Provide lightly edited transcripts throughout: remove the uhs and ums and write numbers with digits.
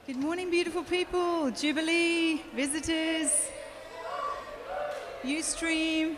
Good morning, beautiful people, Jubilee, visitors, Ustream.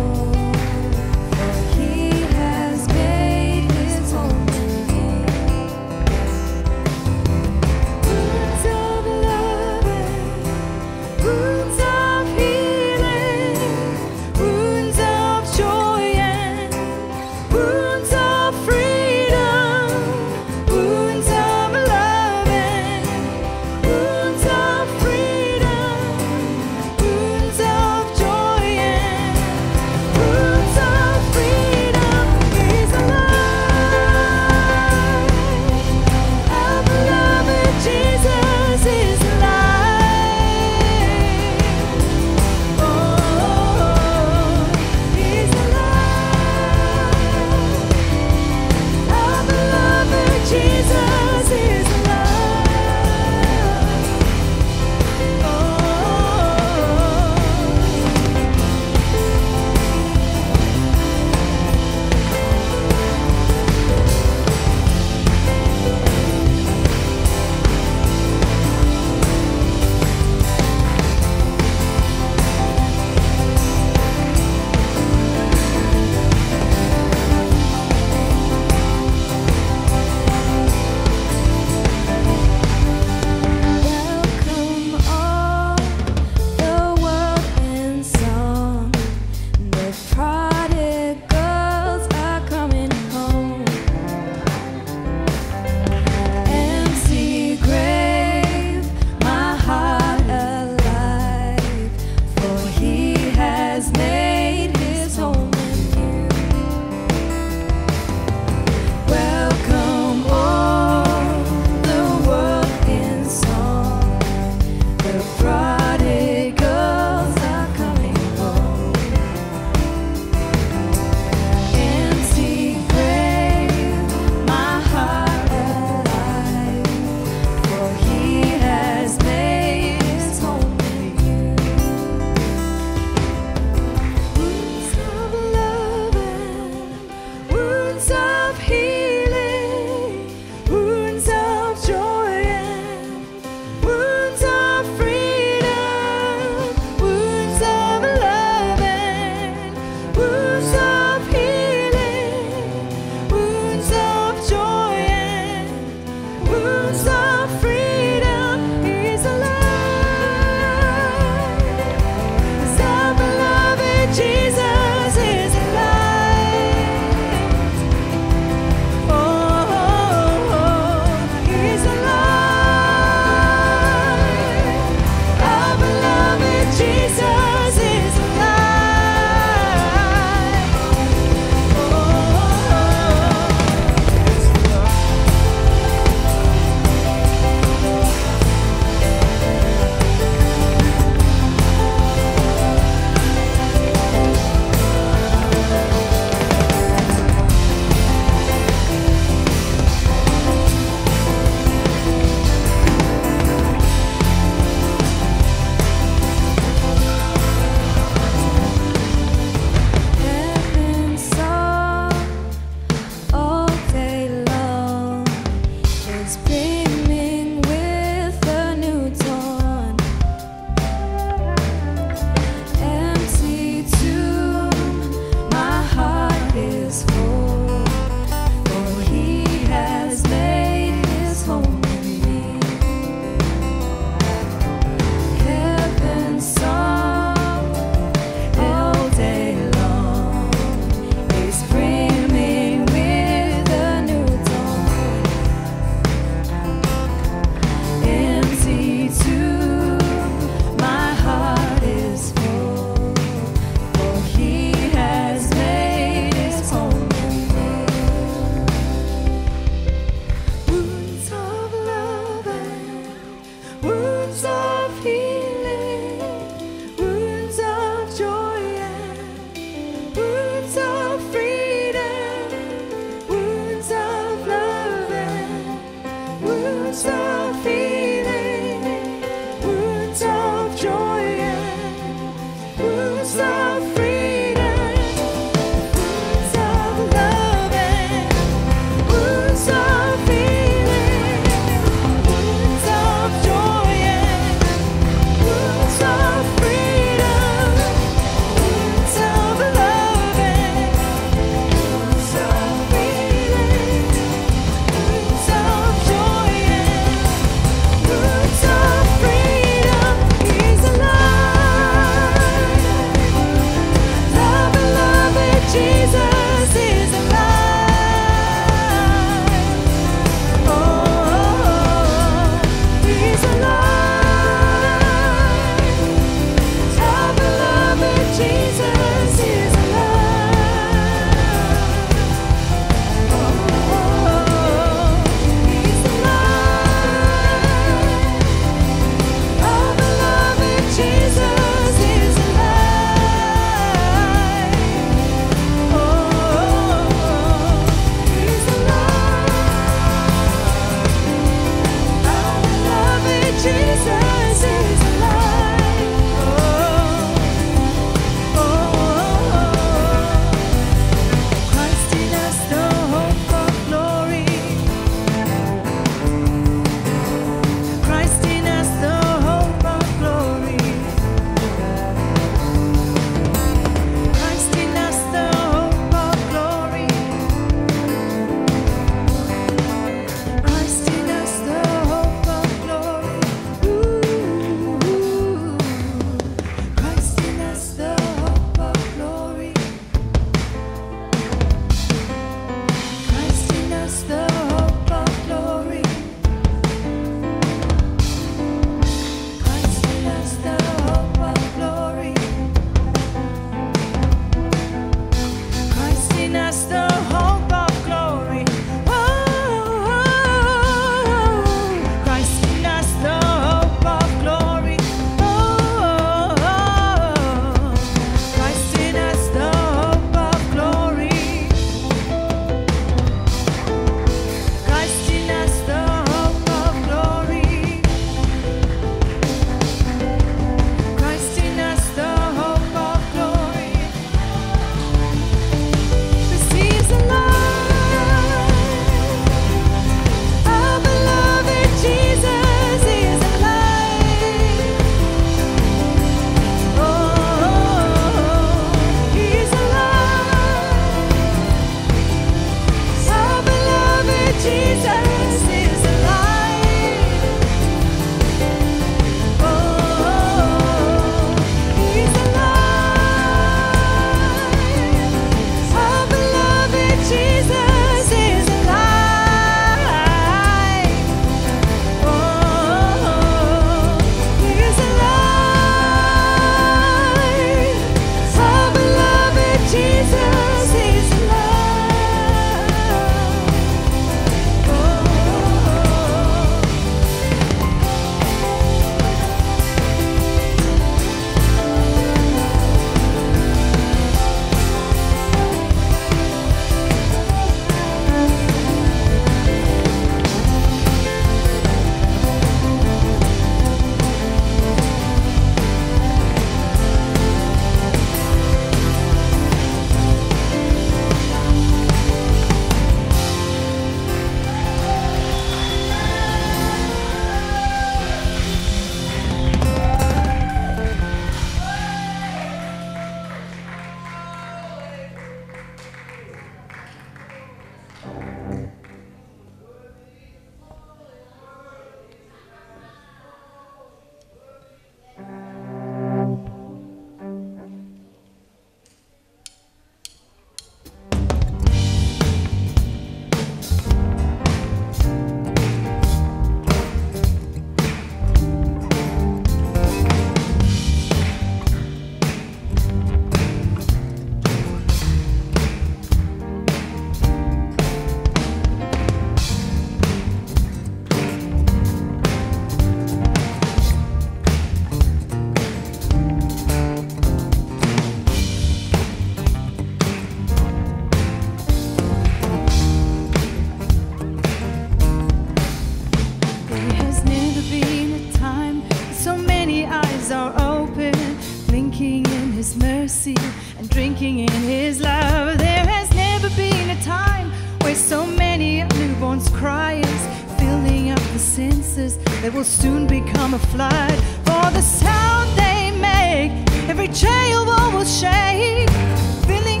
mercy and drinking in his love. There has never been a time where so many newborns cry is filling up the senses that will soon become a flood. For the sound they make, every jail wall will shake, filling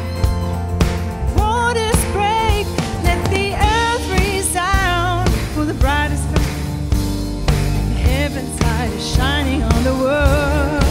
waters break. Let the earth resound for the brightest light. Heaven's light is shining on the world.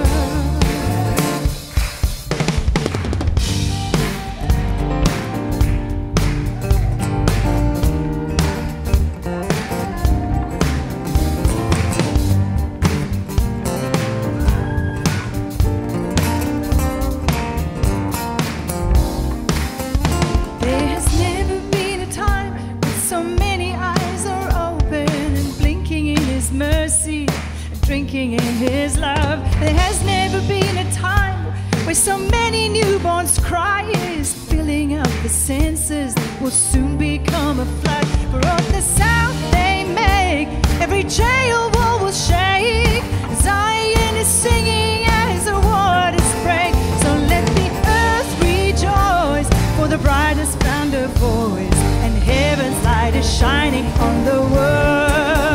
Drinking in his love. There has never been a time where so many newborns cry is filling up the senses that will soon become a flood. For all the sound they make, every jail wall will shake. Zion is singing as the waters break. So let the earth rejoice, for the bride has found her voice, and heaven's light is shining on the world.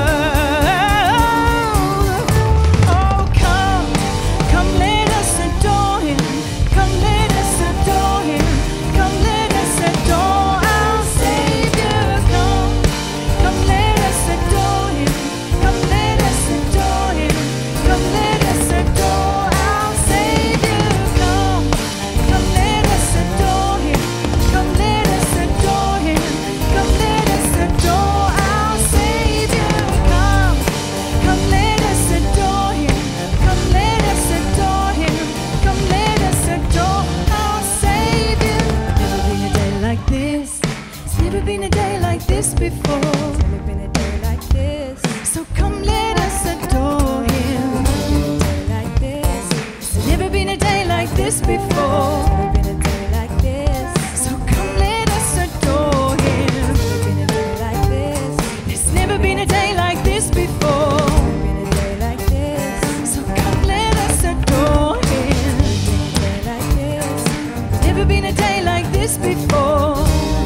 Before. It's never been a day like this. So come let us adore him. Like this. It's never been a day like this before. It's never been a day like this. So come let us adore him. It's never been a day like this before. It's never been a day like this. So come let us adore him. It's never been a day like this before.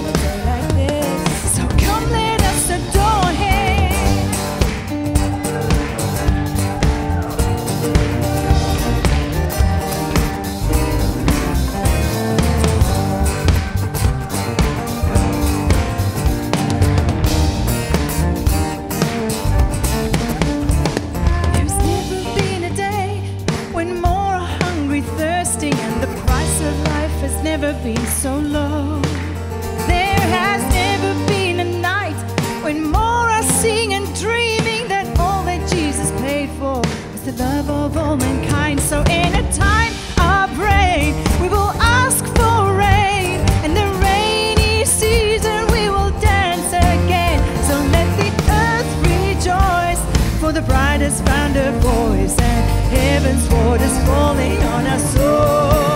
Never been so low. There has never been a night when more are seeing and dreaming that all that Jesus paid for was the love of all mankind. So in a time of rain, we will ask for rain, and the rainy season we will dance again. So let the earth rejoice, for the bride has found her voice, and heaven's waters falling on our souls.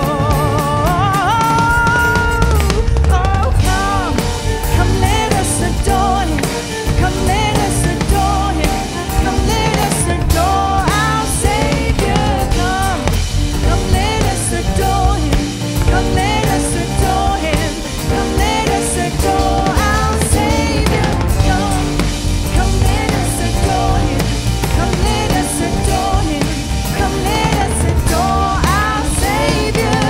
Come let us adore our Savior.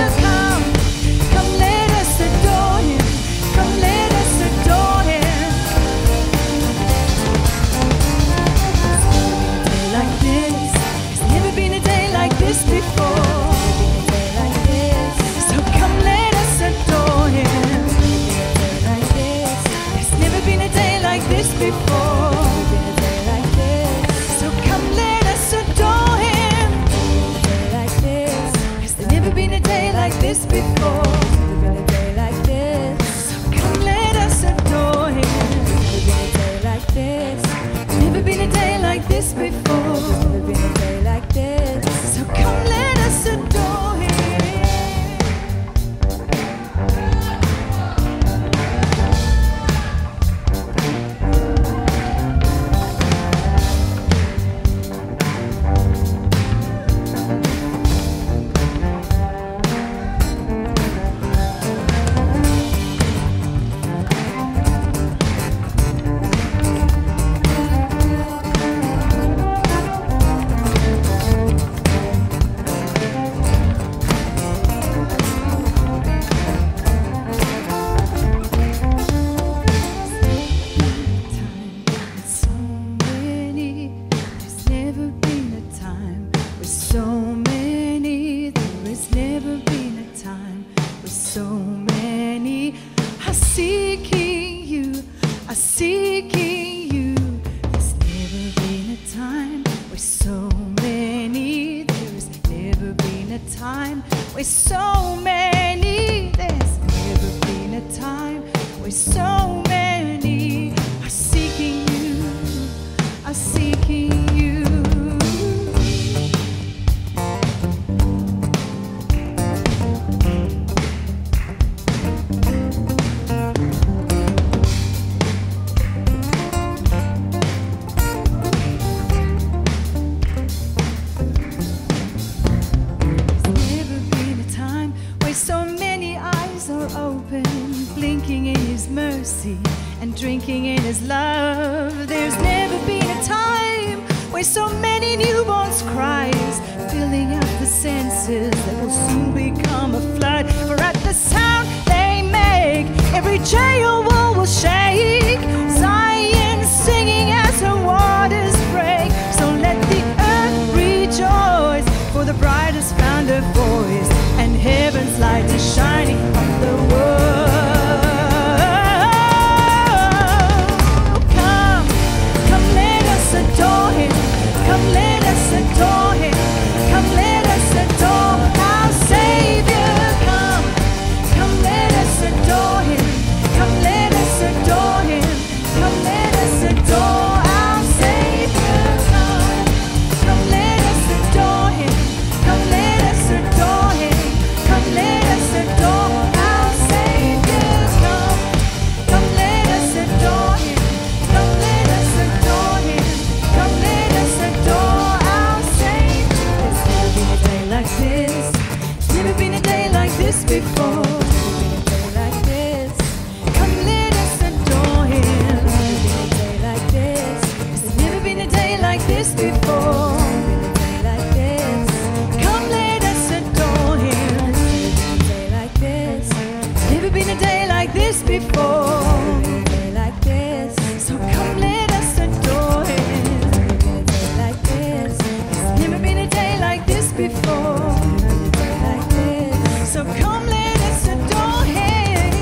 time where so many, there's never been a time where so many, there's never been a time where so many are seeking you, are seeking you. Blinking in His mercy and drinking in His love. There's never been a time where so many newborns cries, filling up the senses that will soon become a flood. For at the sound they make, every jail wall will shake. Zion singing as her waters break. So let the earth rejoice, for the bride has found her voice, and heaven's light is shining on the world. Adore Him, come let us adore Him, come let us adore our Savior. Come let us adore Him, come let us adore Him, come let us adore our Savior. Come let us adore Him, come let us adore Him, come let us adore our Savior. Come let us adore Him, come let us adore Him. Come let us adore our Savior. There's never been a day like this. Never been a day like this before. Come let us adore Him. There's never been a day like this before. Come let us adore Him. There's never been a day like this before. So come let us adore Him. Never been a day like this before. So come let us adore Him.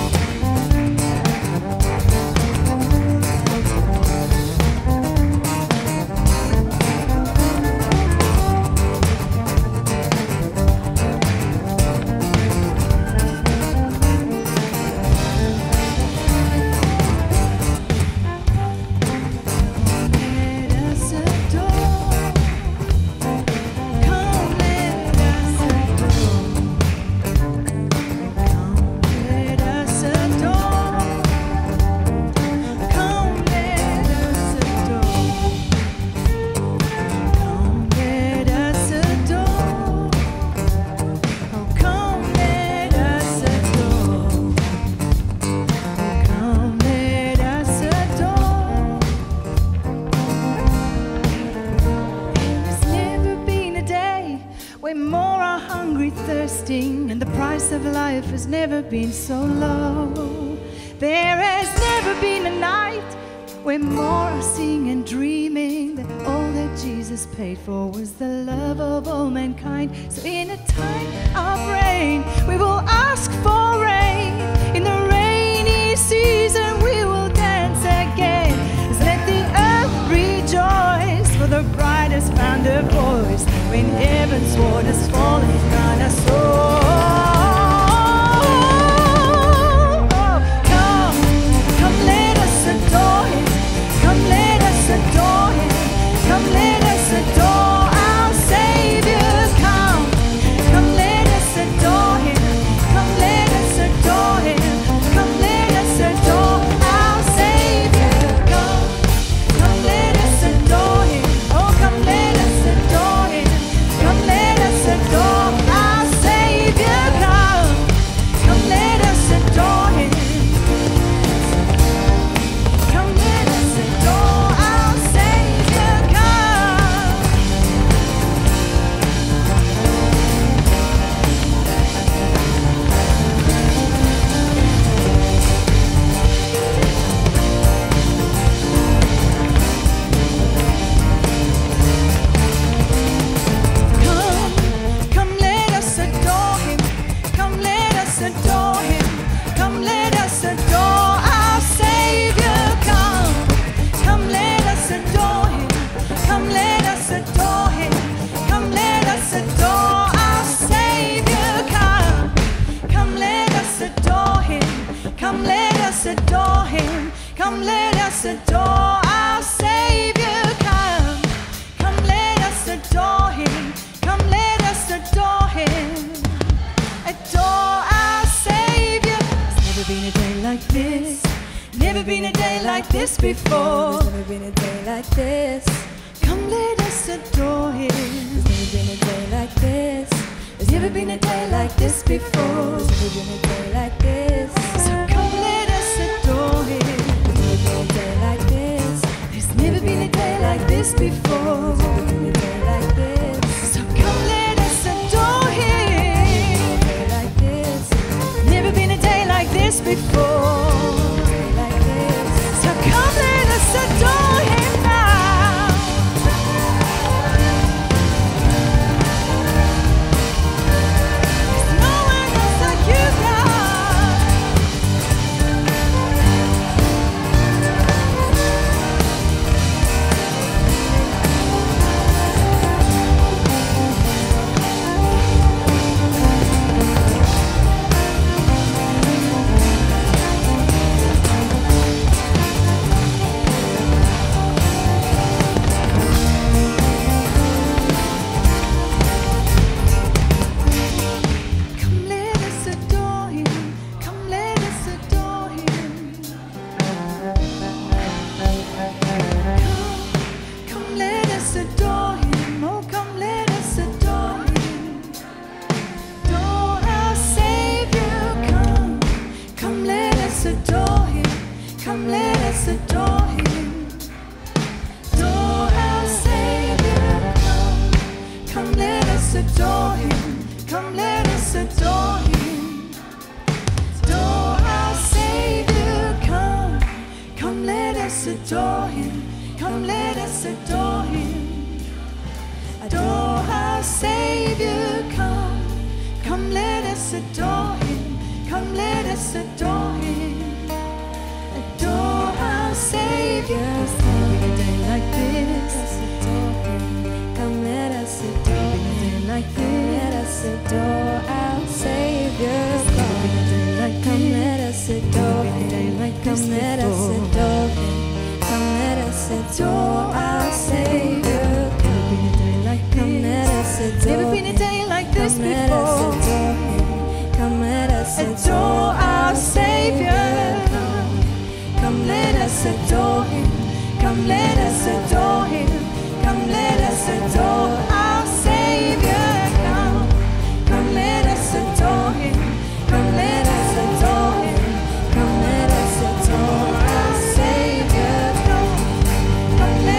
And the price of life has never been so low. There has never been a night where more are seeing and dreaming that all that Jesus paid for was the love of all mankind. So in a time of rain, we will ask for rain. In the rainy season, we will dance again. So let the earth rejoice, for the bride has found her voice. When heaven's waters fall and crown us all. Come let us adore Him. Come let us adore Him. Come let us adore our Savior. Come let us adore Him. Come let us adore Him. Come let us adore our Savior. Come let us adore Him. Oh, come let us adore Him. Come let us adore us adore Him. Come, let us adore our Savior. Come, let us adore Him. Come, let us adore Him. Come, let us adore our Savior. Come, let us adore Him. Come, let us adore Him. Adore our Savior. There's never been a day like this. Never been a day like this before. There's never been a day like this. Come, let us adore Him. There's never been a day like this. There's never been a day like this before. There's never been a day like this. So come, let us adore Him. There's never been a day like this. There's never been a day like this before. There's never been a day like this. So come, let us adore Him. Like this. Never been a day like this before. Like this. So come, let us adore Him now. There's no one else like you, God. Come, let us adore Him. Come, let us adore Him. Come, let us adore Him. Oh, come, let us adore Him. Adore our Savior. Come, let us adore Him. Come, let us adore Him. Adore our Savior. Come, let us adore Him. Come, let us adore Him. Adore our Savior. Come, let us adore Him. Come, let us adore Him. Adore our Savior. Come, let us adore Him. Come, let us adore Him. Adore our Savior. There's never been a day like this. Come, let us adore Him. Like Let this. us adore our Savior. Never been a day like Come, this. let us adore Never been a day Him. like this Come, let us before. adore Him. Come, let us adore our Savior. Never been a day like Come, let this. us adore Never been a day like this Come, let us before. adore Him. Come, let us Adore our Savior. Come, let us adore Him. Come, let us adore Him. Come, let us adore our Savior. Come, let us adore Him. Come, let us adore Him. Come, let us adore our Savior. Come, let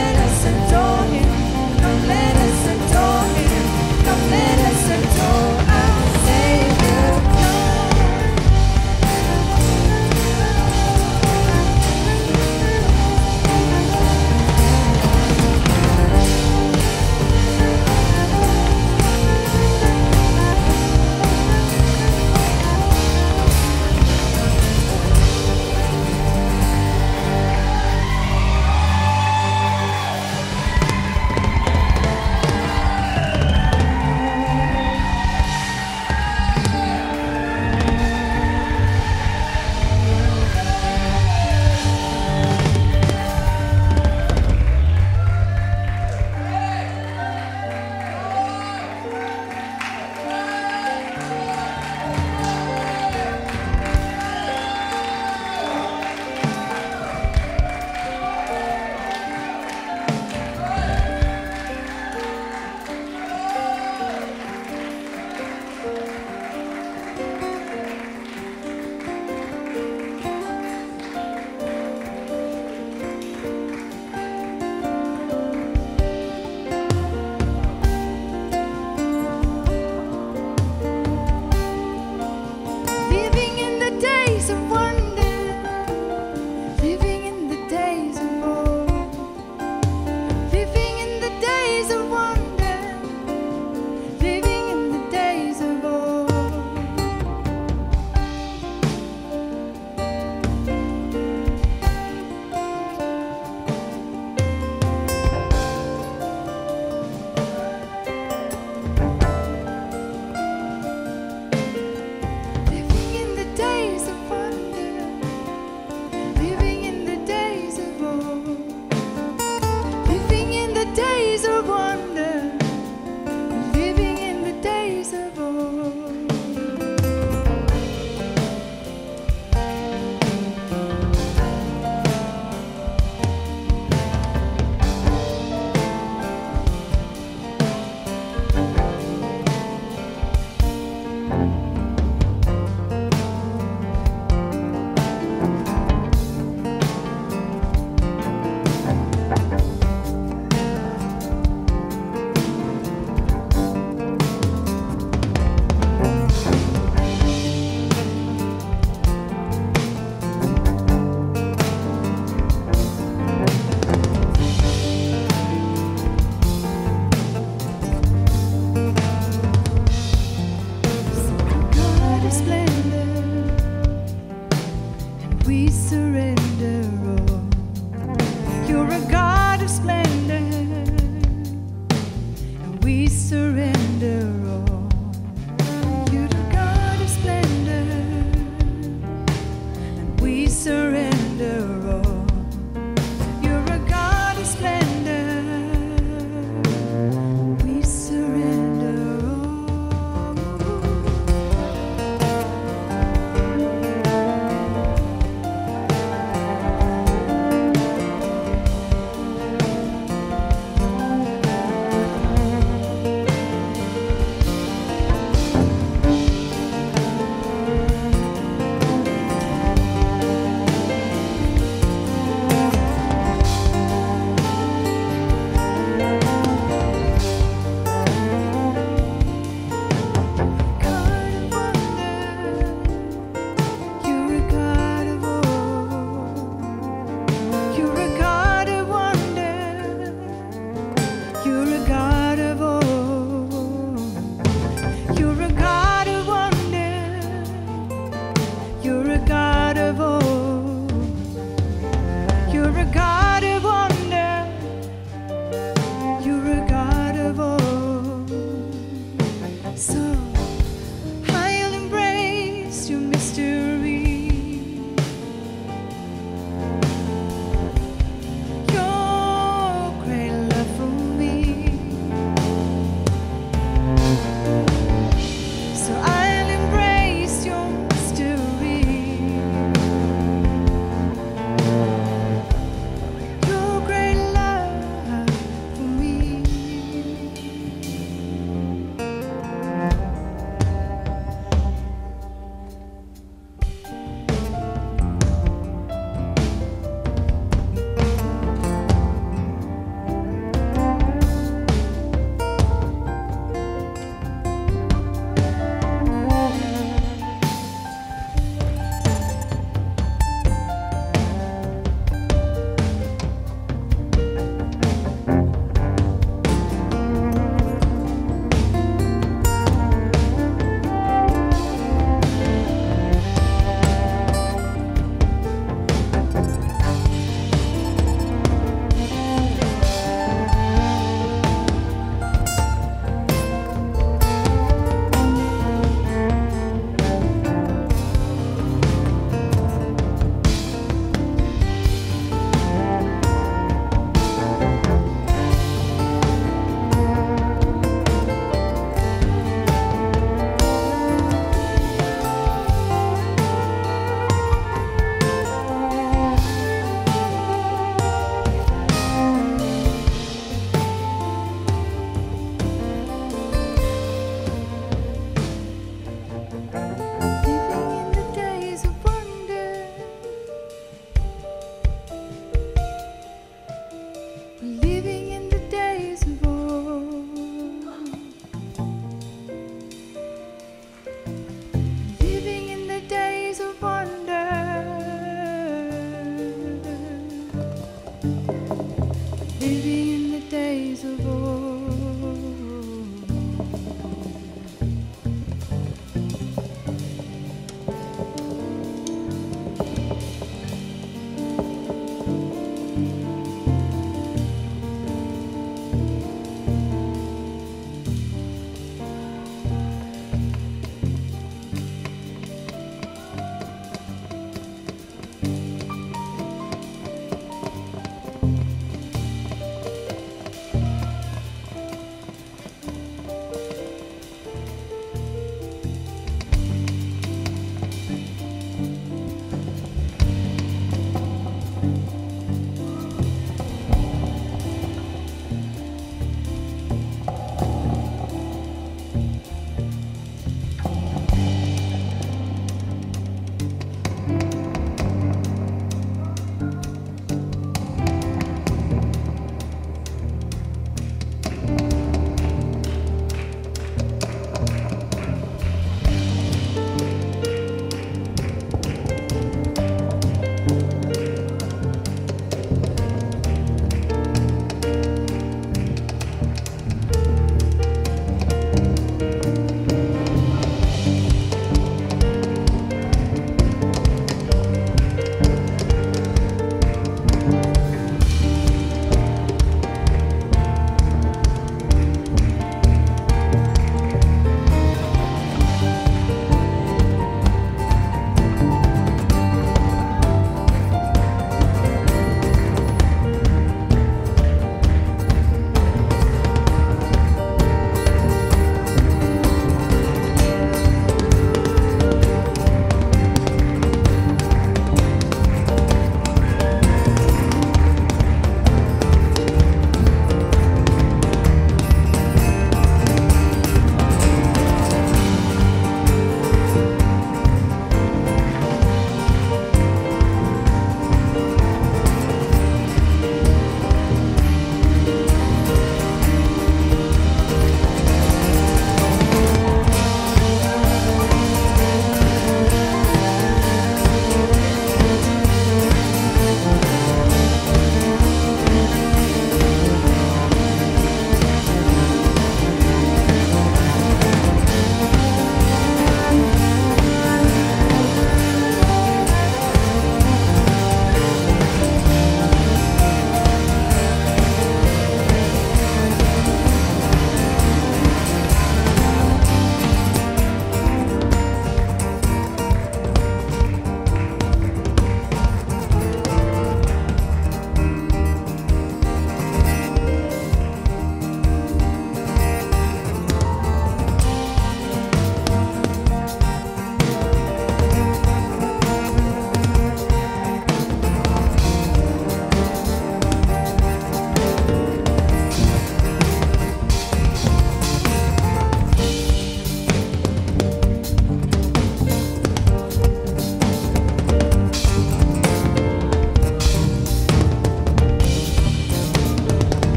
we surrender all. You're the God of splendor, and we surrender all. You're a God of splendor, we surrender all.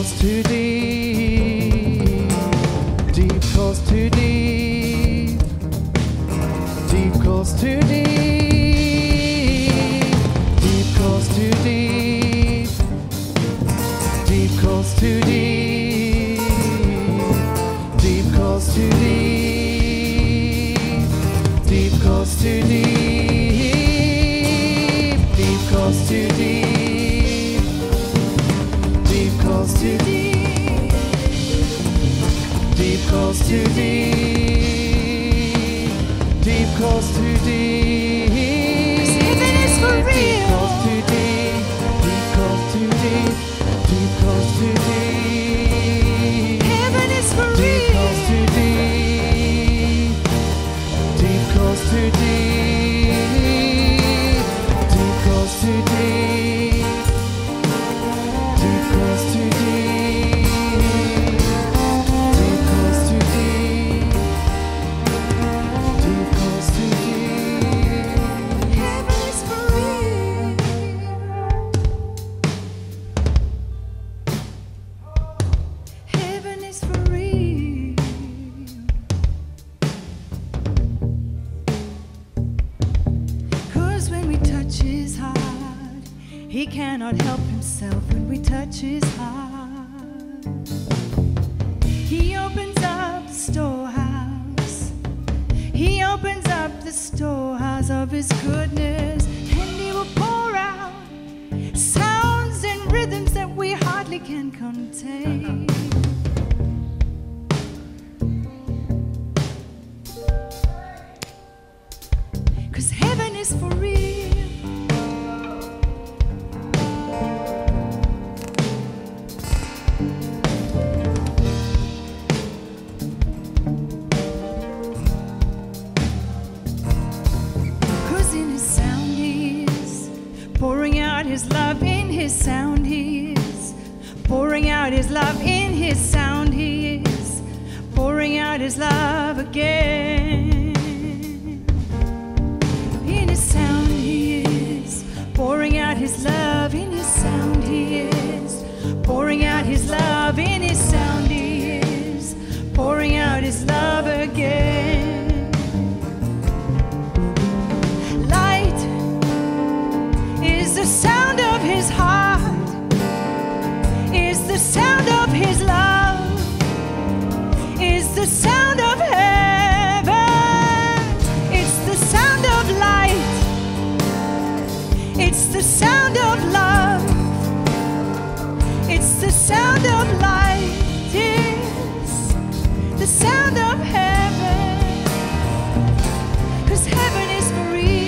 calls to deep. Deep calls to deep. Deep calls to deep. Deep calls to deep. Deep calls to deep. Deep calls to deep. Deep calls to deep. Deep calls to deep. Deep calls to deep. Deep calls to deep. Deep calls to deep. Heaven is for Deep real. calls to deep. Deep calls to deep. Deep calls to deep. Heaven is for Deep calls to real. deep. Deep calls to deep. Deep calls to deep. Deep calls to deep. Deep calls to deep. Deep calls to deep. Heaven is for real. Heaven is for real. 'Cause when we touch his heart, he cannot help himself when we touch his heart. He opens up the storehouse. He opens up the storehouse of his goodness, and he will pour out sounds and rhythms that we hardly can contain. 'Cause heaven is for real. In his sound he is pouring out his love. In his sound he is pouring out his love. In his sound he is pouring out his love again. In his sound he is pouring out his love. In his sound he is pouring out his love. In his sound he is pouring out his love again. The sound of his heart is the sound of his love, is the sound of heaven. It's the sound of light, it's the sound of love, it's the sound of light, it's the sound of heaven. 'Cause heaven is for real.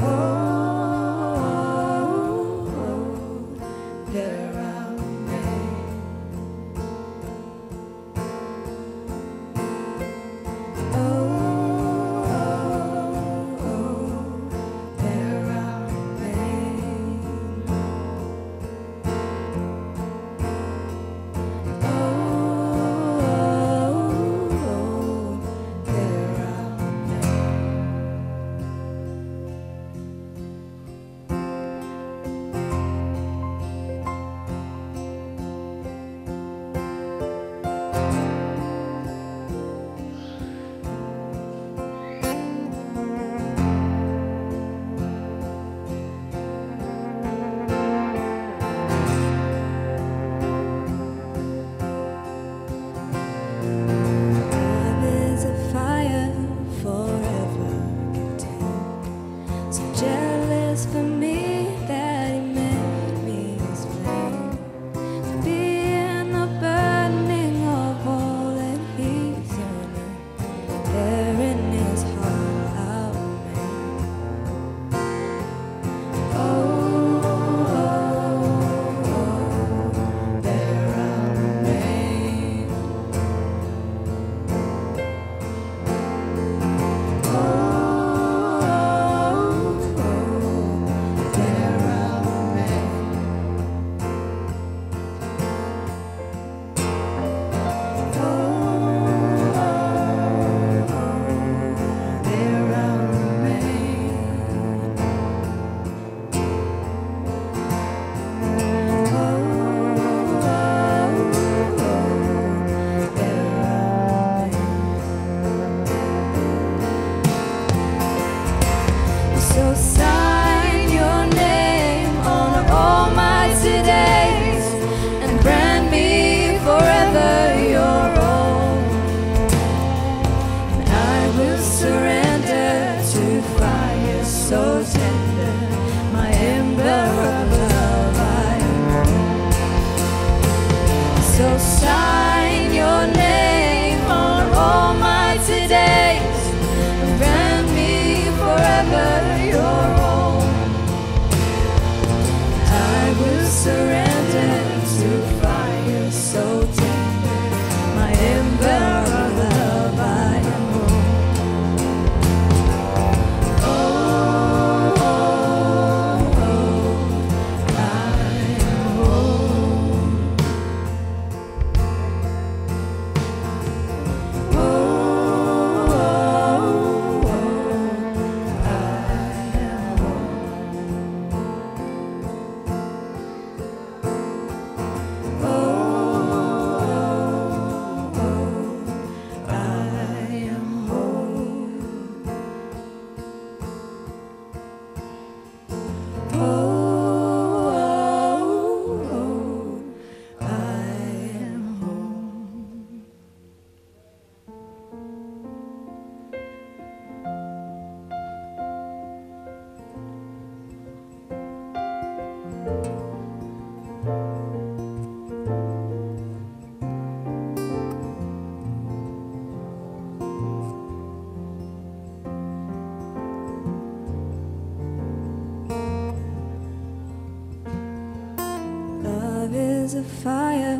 is a fire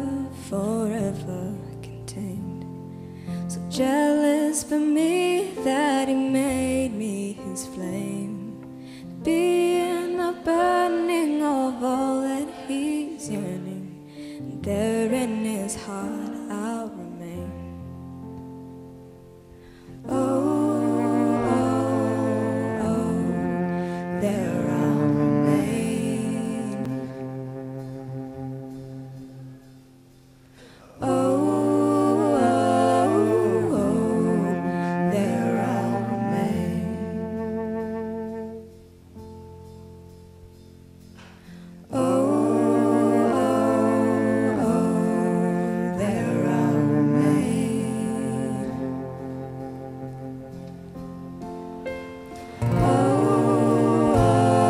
forever contained. So jealous for me that he made me his flame, to be in the burning of all that he's yearning, and there in his heart I'll remain. Oh, oh, oh, there I'll remain. Oh, oh, oh, there I'll remain. Oh, oh, oh, there I'll remain. Oh,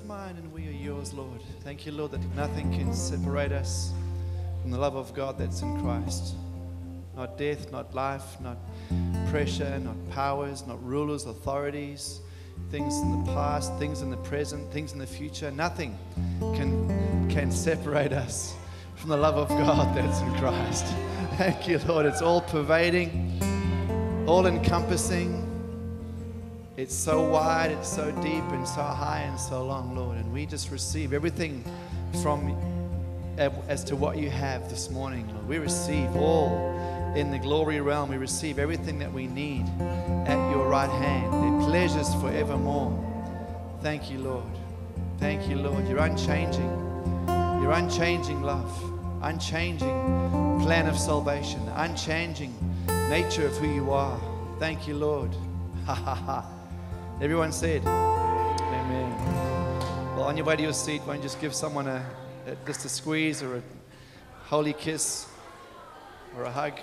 mine and we are yours, Lord. Thank you, Lord, that nothing can separate us from the love of God that's in Christ. Not death, not life, not pressure, not powers, not rulers, authorities, things in the past, things in the present, things in the future. Nothing can separate us from the love of God that's in Christ. Thank you, Lord. It's all pervading, all encompassing. It's so wide, it's so deep, and so high, and so long, Lord. And we just receive everything from as to what you have this morning, Lord. We receive all in the glory realm. We receive everything that we need at your right hand. Their pleasures forevermore. Thank you, Lord. Thank you, Lord. Your unchanging love, unchanging plan of salvation, unchanging nature of who you are. Thank you, Lord. Ha ha ha. Everyone said, amen. Well, on your way to your seat, why don't you just give someone just a squeeze or a holy kiss or a hug.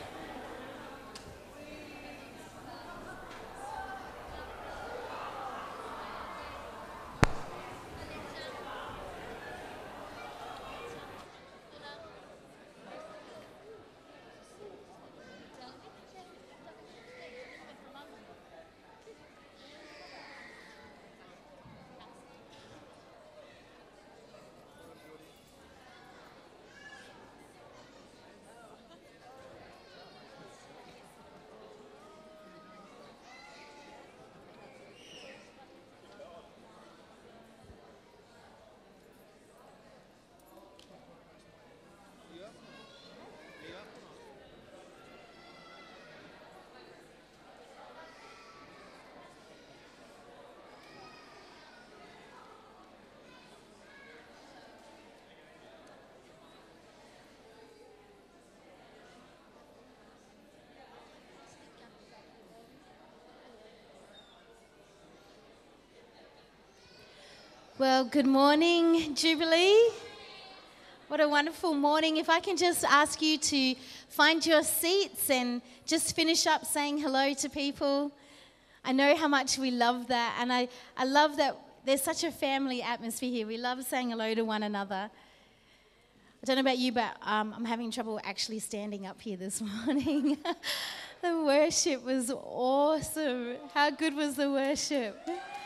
Well, good morning, Jubilee. What a wonderful morning. If I can just ask you to find your seats and just finish up saying hello to people. I know how much we love that, and I love that there's such a family atmosphere here. We love saying hello to one another. I don't know about you, but I'm having trouble actually standing up here this morning. The worship was awesome. How good was the worship?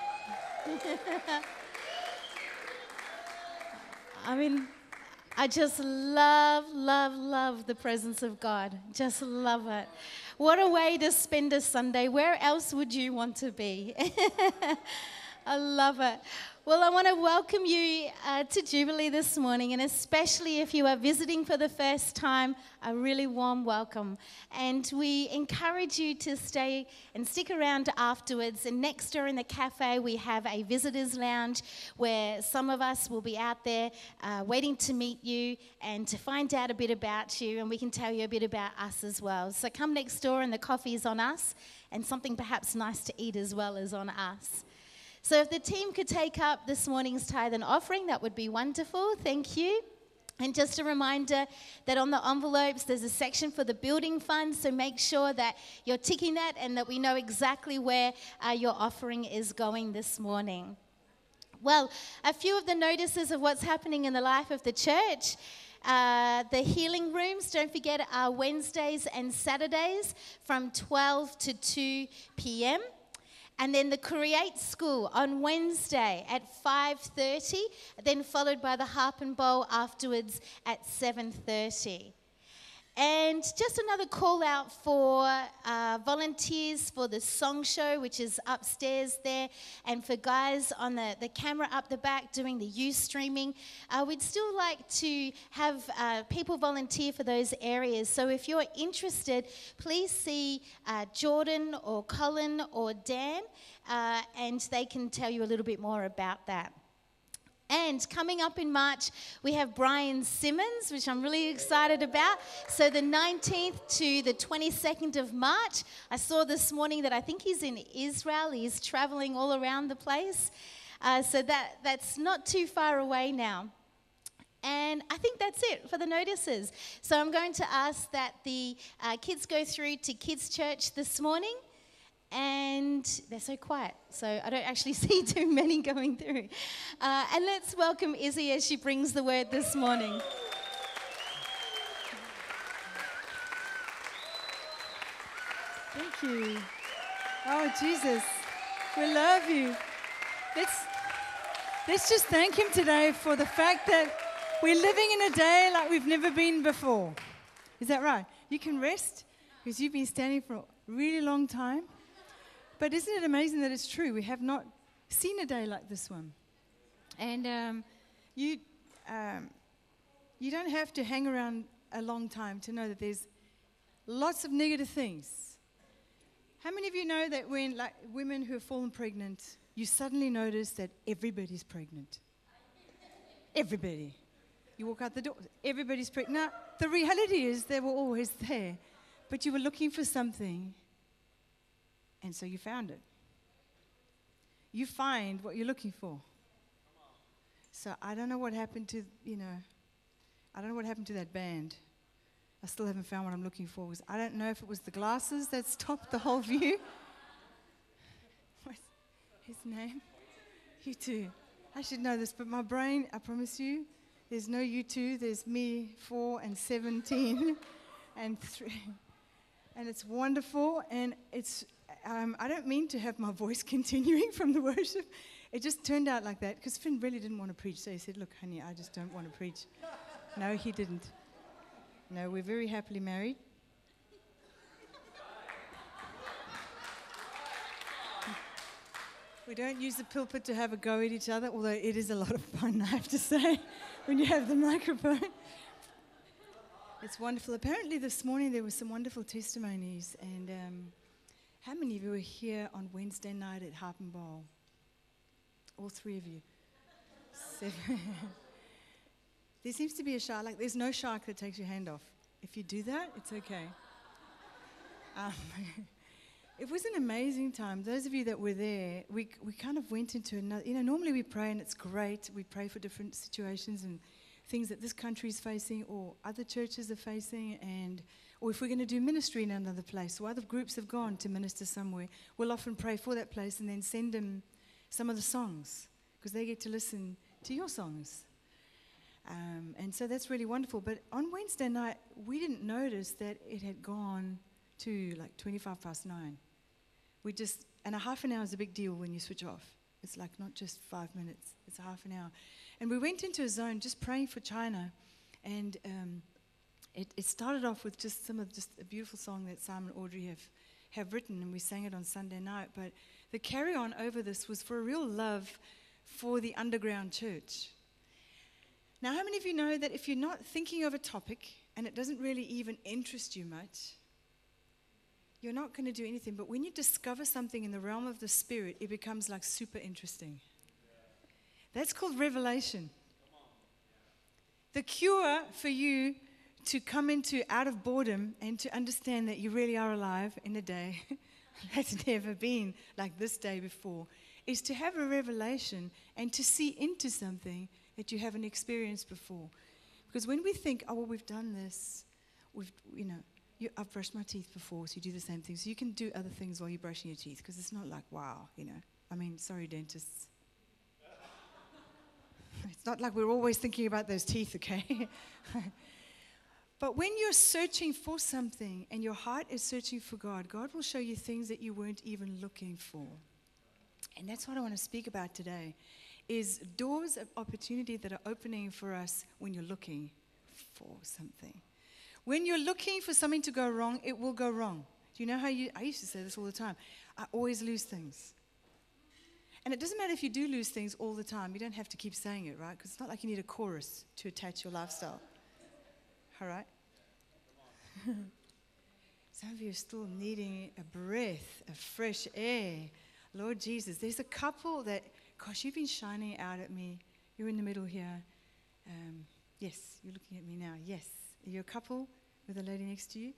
I mean, I just love the presence of God. Just love it. What a way to spend a Sunday. Where else would you want to be? I love it. Well, I want to welcome you to Jubilee this morning, and especially if you are visiting for the first time, a really warm welcome. And we encourage you to stay and stick around afterwards. And next door in the cafe, we have a visitors lounge where some of us will be out there waiting to meet you and to find out a bit about you, and we can tell you a bit about us as well. So come next door, and the coffee is on us, and something perhaps nice to eat as well is on us. So if the team could take up this morning's tithe and offering, that would be wonderful. Thank you. And just a reminder that on the envelopes, there's a section for the building fund. So make sure that you're ticking that and that we know exactly where your offering is going this morning. Well, a few of the notices of what's happening in the life of the church. The healing rooms, don't forget, are Wednesdays and Saturdays from 12 to 2 p.m. And then the Create School on Wednesday at 5:30, then followed by the Harp and Bowl afterwards at 7:30. And just another call out for volunteers for the song show, which is upstairs there, and for guys on the camera up the back doing the youth streaming. We'd still like to have people volunteer for those areas. So if you're interested, please see Jordan or Colin or Dan, and they can tell you a little bit more about that. And coming up in March, we have Brian Simmons, which I'm really excited about. So the 19th to the 22nd of March, I saw this morning that I think he's in Israel. He's traveling all around the place. So that's not too far away now. And I think that's it for the notices. So I'm going to ask that the kids go through to Kids Church this morning. and they're so quiet, so I don't actually see too many going through. And let's welcome Izzy as she brings the word this morning. Thank you. Oh, Jesus, we love you. Let's just thank him today for the fact that we're living in a day like we've never been before. Is that right? You can rest because you've been standing for a really long time. But isn't it amazing that it's true? We have not seen a day like this one. And you don't have to hang around a long time to know that there's lots of negative things. How many of you know that when, like, women who have fallen pregnant, you suddenly notice that everybody's pregnant? Everybody. You walk out the door, everybody's pregnant. Now, the reality is they were always there, but you were looking for something, and so you found it. You find what you're looking for. So I don't know what happened to, I don't know what happened to that band. I still haven't found what I'm looking for. I don't know if it was the glasses that stopped the whole view. What's his name? You two. I should know this, but my brain, I promise you, there's no you two. There's me, 4 and 17 and 3. And it's wonderful, and it's, I don't mean to have my voice continuing from the worship. It just turned out like that, because Finn really didn't want to preach. So he said, look, honey, I just don't want to preach. No, he didn't. No, we're very happily married. We don't use the pulpit to have a go at each other, although it is a lot of fun, I have to say, when you have the microphone. It's wonderful. Apparently this morning there were some wonderful testimonies, and how many of you were here on Wednesday night at Harp and Bowl? All 3 of you. 7. There seems to be a shark. Like, there's no shark that takes your hand off. If you do that, it's okay. It was an amazing time. Those of you that were there, we kind of went into another. Normally we pray and it's great. We pray for different situations and things that this country is facing or other churches are facing, or if we're going to do ministry in another place, or other groups have gone to minister somewhere, we'll often pray for that place and then send them some of the songs because they get to listen to your songs. And so that's really wonderful. But on Wednesday night, we didn't notice that it had gone to like 25 past 9. And a half an hour is a big deal when you switch off. It's like not just 5 minutes, it's a half an hour. And we went into a zone just praying for China. And it started off with just a beautiful song that Simon and Audrey have written, and we sang it on Sunday night. But the carry on over this was for a real love for the underground church. Now, how many of you know that if you're not thinking of a topic and it doesn't really even interest you much, you're not going to do anything? But when you discover something in the realm of the Spirit, it becomes like super interesting. That's called revelation. The cure for you to come into out of boredom and to understand that you really are alive in a day that's never been like this day before is to have a revelation and to see into something that you haven't experienced before. Because when we think, oh, well, we've done this, I've brushed my teeth before, so you do the same thing. So you can do other things while you're brushing your teeth, because it's not like, wow, I mean, sorry, dentists. It's not like we're always thinking about those teeth, okay? But when you're searching for something and your heart is searching for God, God will show you things that you weren't even looking for. And that's what I want to speak about today, is doors of opportunity that are opening for us when you're looking for something. When you're looking for something to go wrong, it will go wrong. Do you know how I used to say this all the time. I always lose things. And it doesn't matter if you do lose things all the time. You don't have to keep saying it, right? Because it's not like you need a chorus to attach your lifestyle. All right? Some of you are still needing a breath of fresh air. Lord Jesus, there's a couple that, gosh, you've been shining out at me. You're in the middle here. Yes, you're looking at me now. Yes. You're a couple with a lady next to you.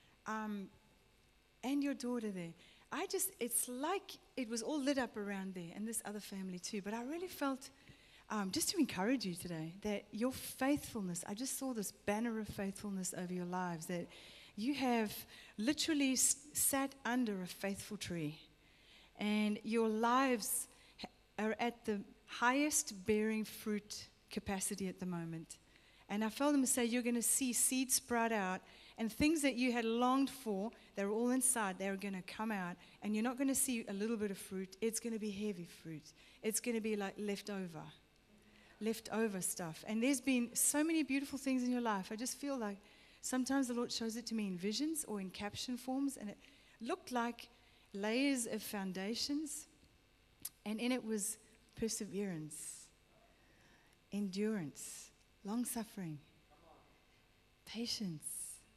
And your daughter there. It's like it was all lit up around there, and this other family too. But I really felt, just to encourage you today, that your faithfulness, I just saw this banner of faithfulness over your lives, that You have literally sat under a faithful tree, and your lives are at the highest bearing fruit capacity at the moment. And I felt them say, you're going to see seeds sprout out, and things that you had longed for, they're all inside, they're going to come out, and you're not going to see a little bit of fruit. It's going to be heavy fruit. It's going to be like leftover stuff. And there's been so many beautiful things in your life. I just feel like sometimes the Lord shows it to me in visions or in caption forms, and it looked like layers of foundations, and in it was perseverance, endurance, long-suffering, patience,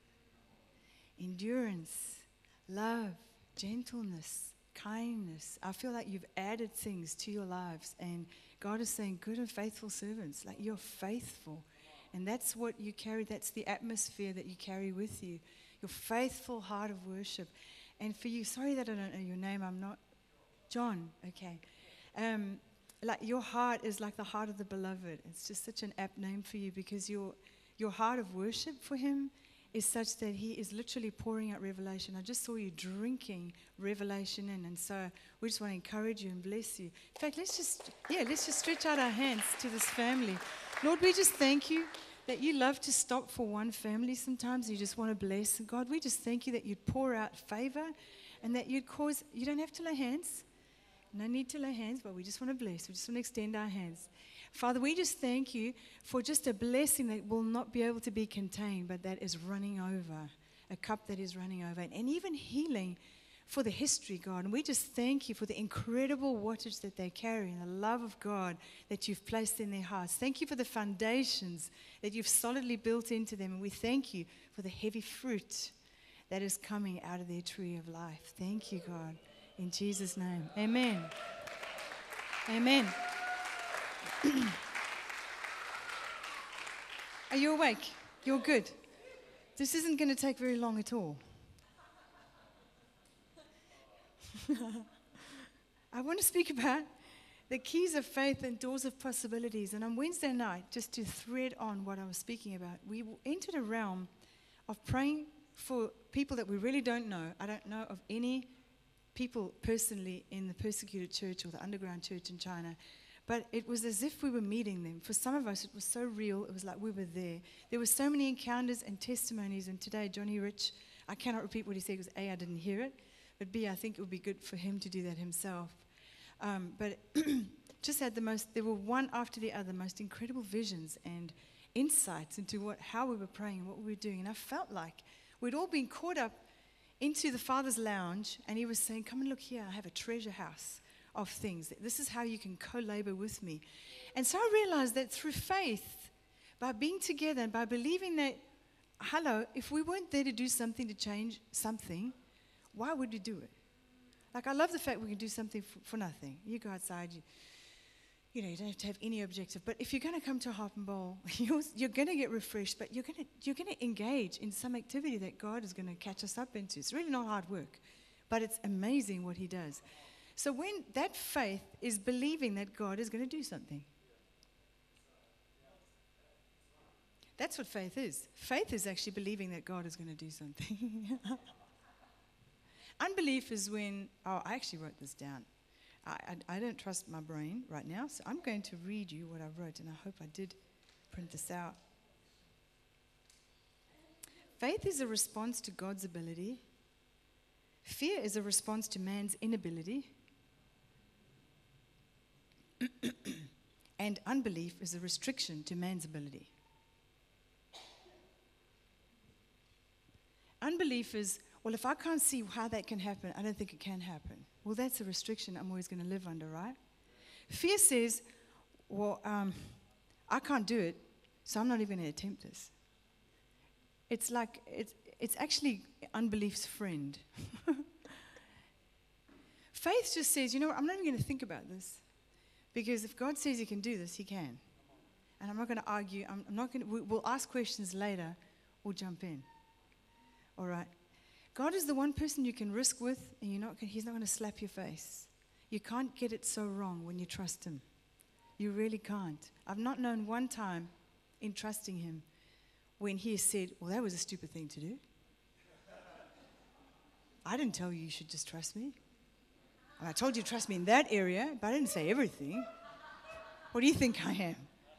endurance, love, gentleness, kindness. I feel like you've added things to your lives, and God is saying, good and faithful servants, like you're faithful. And that's what you carry. That's the atmosphere that you carry with you, your faithful heart of worship. And for you, sorry that I don't know your name. I'm not John. Okay. Like your heart is like the heart of the beloved. It's just such an apt name for you, because your heart of worship for him is such that he is literally pouring out revelation. I just saw you drinking revelation in, and so we just want to encourage you and bless you. In fact, let's just stretch out our hands to this family. Lord, we just thank you that you love to stop for one family sometimes. You just want to bless. And God, we just thank you that you'd pour out favor, and that you'd cause, you don't have to lay hands. No need to lay hands, but we just want to bless. We just want to extend our hands. Father, we just thank you for just a blessing that will not be able to be contained, but that is running over, a cup that is running over, and even healing for the history, God. And we just thank you for the incredible wattage that they carry and the love of God that you've placed in their hearts. Thank you for the foundations that you've solidly built into them, and we thank you for the heavy fruit that is coming out of their tree of life. Thank you, God. In Jesus' name, amen. Amen. Are you awake? You're good. This isn't going to take very long at all. I want to speak about the keys of faith and doors of possibilities. And on Wednesday night, just to thread on what I was speaking about, we entered a realm of praying for people that we really don't know. I don't know of any people personally in the persecuted church or the underground church in China. But it was as if we were meeting them. For some of us, it was so real. It was like we were there. There were so many encounters and testimonies. And today, Johnny Rich, I cannot repeat what he said because A, I didn't hear it. But B, I think it would be good for him to do that himself. But just had there were one after the other, most incredible visions and insights into how we were praying and what we were doing. And I felt like we'd all been caught up into the Father's lounge, and he was saying, come and look here, I have a treasure house of things. This is how you can co-labor with me. And so I realized that through faith, by being together and by believing that, if we weren't there to do something to change something, why would we do it? Like, I love the fact we can do something for nothing. You go outside, you don't have to have any objective. But if you're going to come to a Harp and Bowl, you're going to get refreshed, but you're going to engage in some activity that God is going to catch us up into. It's really not hard work, but it's amazing what he does. So when that faith is believing that God is going to do something. That's what faith is. Faith is actually believing that God is going to do something. Unbelief is when, I actually wrote this down. I don't trust my brain right now, so I'm going to read you what I wrote, and I hope I did print this out. Faith is a response to God's ability. Fear is a response to man's inability. And unbelief is a restriction to man's ability. Unbelief is, well, if I can't see how that can happen, I don't think it can happen. Well, that's a restriction I'm always going to live under, right? Fear says, well, I can't do it, so I'm not even going to attempt this. It's like, it's actually unbelief's friend. Faith just says, you know what, I'm not even going to think about this. Because if God says he can do this, he can. And I'm not going to argue. I'm not going to, we'll ask questions later. We'll jump in. All right. God is the one person you can risk with, and he's not going to slap your face. You can't get it so wrong when you trust him. You really can't. I've not known one time in trusting him when he has said, well, that was a stupid thing to do. I didn't tell you should just trust me. I told you to trust me in that area, but I didn't say everything. What do you think I am?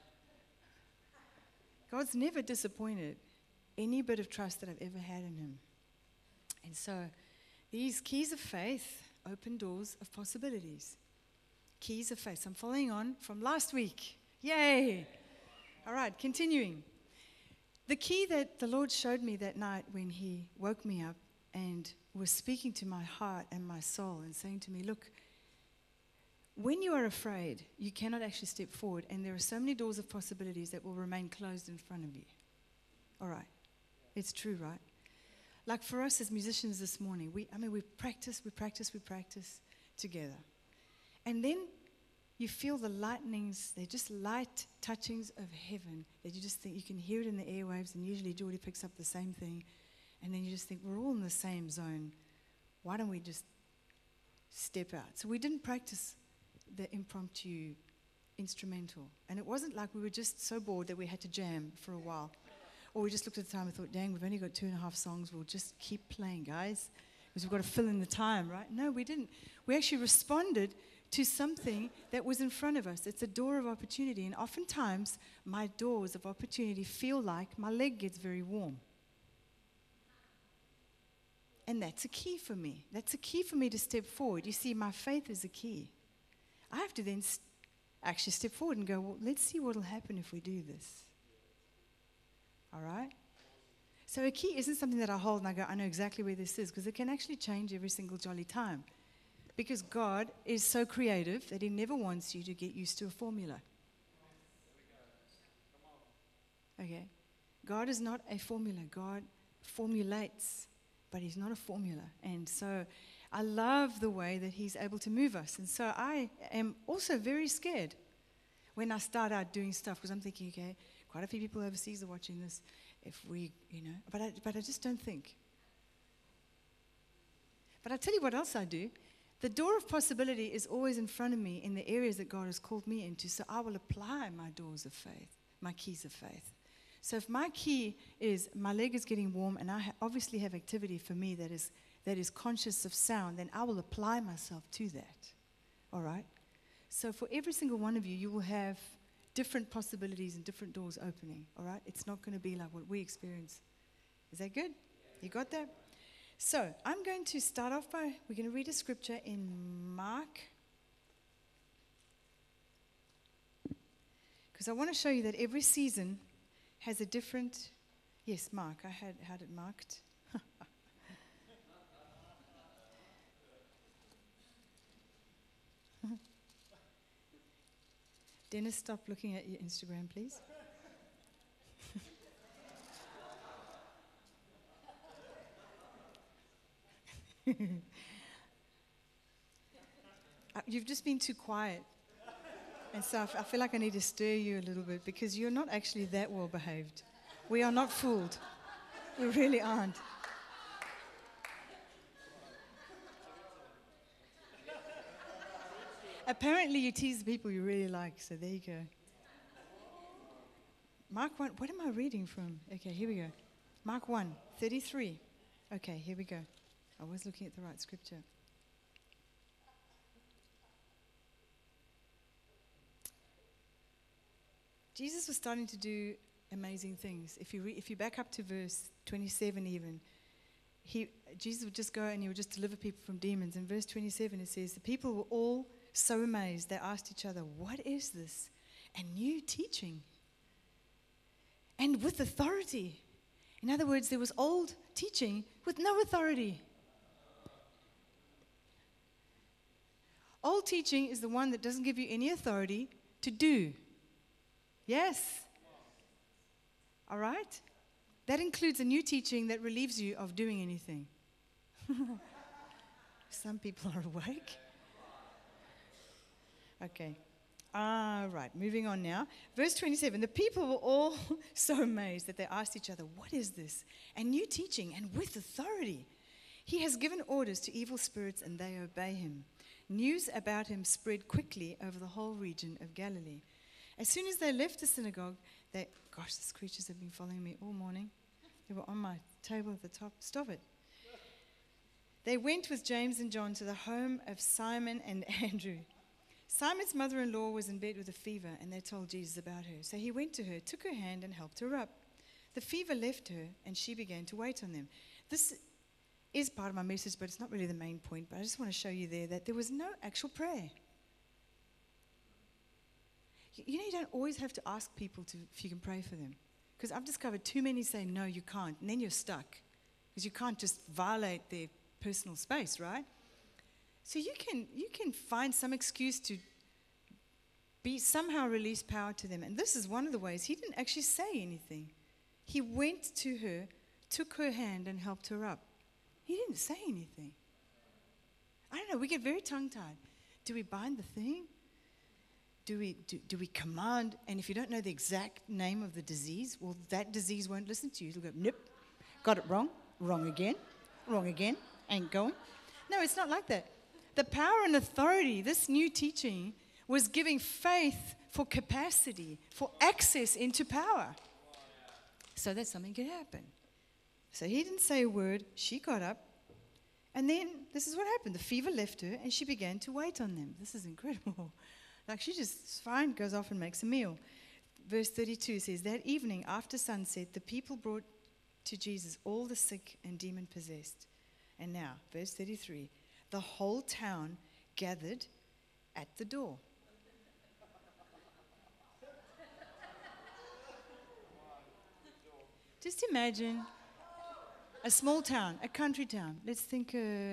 God's never disappointed any bit of trust that I've ever had in him. And so these keys of faith open doors of possibilities. Keys of faith. So I'm following on from last week. Yay! All right, continuing. The key that the Lord showed me that night when he woke me up and was speaking to my heart and my soul and saying to me, look, when you are afraid, you cannot actually step forward, and there are so many doors of possibilities that will remain closed in front of you. All right. It's true, right? Like for us as musicians this morning, we practice together. And then you feel the lightnings, they're just light touchings of heaven that you just think you can hear it in the airwaves, and usually Geordie picks up the same thing. And then you just think, we're all in the same zone. Why don't we just step out? So we didn't practice the impromptu instrumental. And it wasn't like we were just so bored that we had to jam for a while. Or we just looked at the time and thought, dang, we've only got 2.5 songs. We'll just keep playing, guys, because we've got to fill in the time, right? No, we didn't. We actually responded to something that was in front of us. It's a door of opportunity. And oftentimes, my doors of opportunity feel like my leg gets very warm. And that's a key for me. That's a key for me to step forward. You see, my faith is a key. I have to then actually step forward and go, well, let's see what will happen if we do this. All right? So a key isn't something that I hold and I go, I know exactly where this is, because it can actually change every single jolly time. Because God is so creative that he never wants you to get used to a formula. Okay? God is not a formula. God formulates, but he's not a formula. And so I love the way that he's able to move us. And so I am also very scared when I start out doing stuff, because I'm thinking, okay, quite a few people overseas are watching this. If we, but I just don't think. But I'll tell you what else I do. The door of possibility is always in front of me in the areas that God has called me into, so I will apply my doors of faith, my keys of faith. So if my key is my leg is getting warm and I obviously have activity for me that is conscious of sound, then I will apply myself to that. All right? So for every single one of you, you will have different possibilities and different doors opening. All right? It's not going to be like what we experience. Is that good? You got that? So I'm going to start off we're going to read a scripture in Mark. Because I want to show you that every season has a different, yes, Mark. I had it marked. Dennis, stop looking at your Instagram, please. You've just been too quiet. And so I feel like I need to stir you a little bit, because you're not actually that well behaved. We are not fooled. We really aren't. Apparently you tease the people you really like, so there you go. Mark 1, what am I reading from? Okay, here we go. Mark 1, 33. Okay, here we go. I was looking at the right scripture. Jesus was starting to do amazing things. If you back up to verse 27 even, Jesus would just go and he would just deliver people from demons. In verse 27 it says, the people were all so amazed, they asked each other, what is this? A new teaching. And with authority. In other words, there was old teaching with no authority. Old teaching is the one that doesn't give you any authority to do. Yes. All right? That includes a new teaching that relieves you of doing anything. Some people are awake. Okay. All right, moving on now. Verse 27, the people were all so amazed that they asked each other, what is this? A new teaching and with authority. He has given orders to evil spirits and they obey him. News about him spread quickly over the whole region of Galilee. As soon as they left the synagogue, these creatures have been following me all morning. They were on my table at the top. Stop it. They went with James and John to the home of Simon and Andrew. Simon's mother-in-law was in bed with a fever, and they told Jesus about her. So he went to her, took her hand, and helped her up. The fever left her, and she began to wait on them. This is part of my message, but it's not really the main point. But I just want to show you there that there was no actual prayer. You know, you don't always have to ask people if you can pray for them. Because I've discovered too many say, no, you can't. And then you're stuck. Because you can't just violate their personal space, right? So you can find some excuse to somehow release power to them. And this is one of the ways. He didn't actually say anything. He went to her, took her hand, and helped her up. He didn't say anything. I don't know, we get very tongue-tied. Do we bind the thing? Do we command? And if you don't know the exact name of the disease, well, that disease won't listen to you. It'll go, nope, got it wrong, wrong again, ain't going. No, it's not like that. The power and authority, this new teaching, was giving faith for capacity, for access into power. So that something could happen. So he didn't say a word. She got up. And then this is what happened. The fever left her, and she began to wait on them. This is incredible. Like she just, fine, goes off and makes a meal. Verse 32 says, that evening after sunset, the people brought to Jesus all the sick and demon-possessed. And now, verse 33, the whole town gathered at the door. Just imagine a small town, a country town. Let's think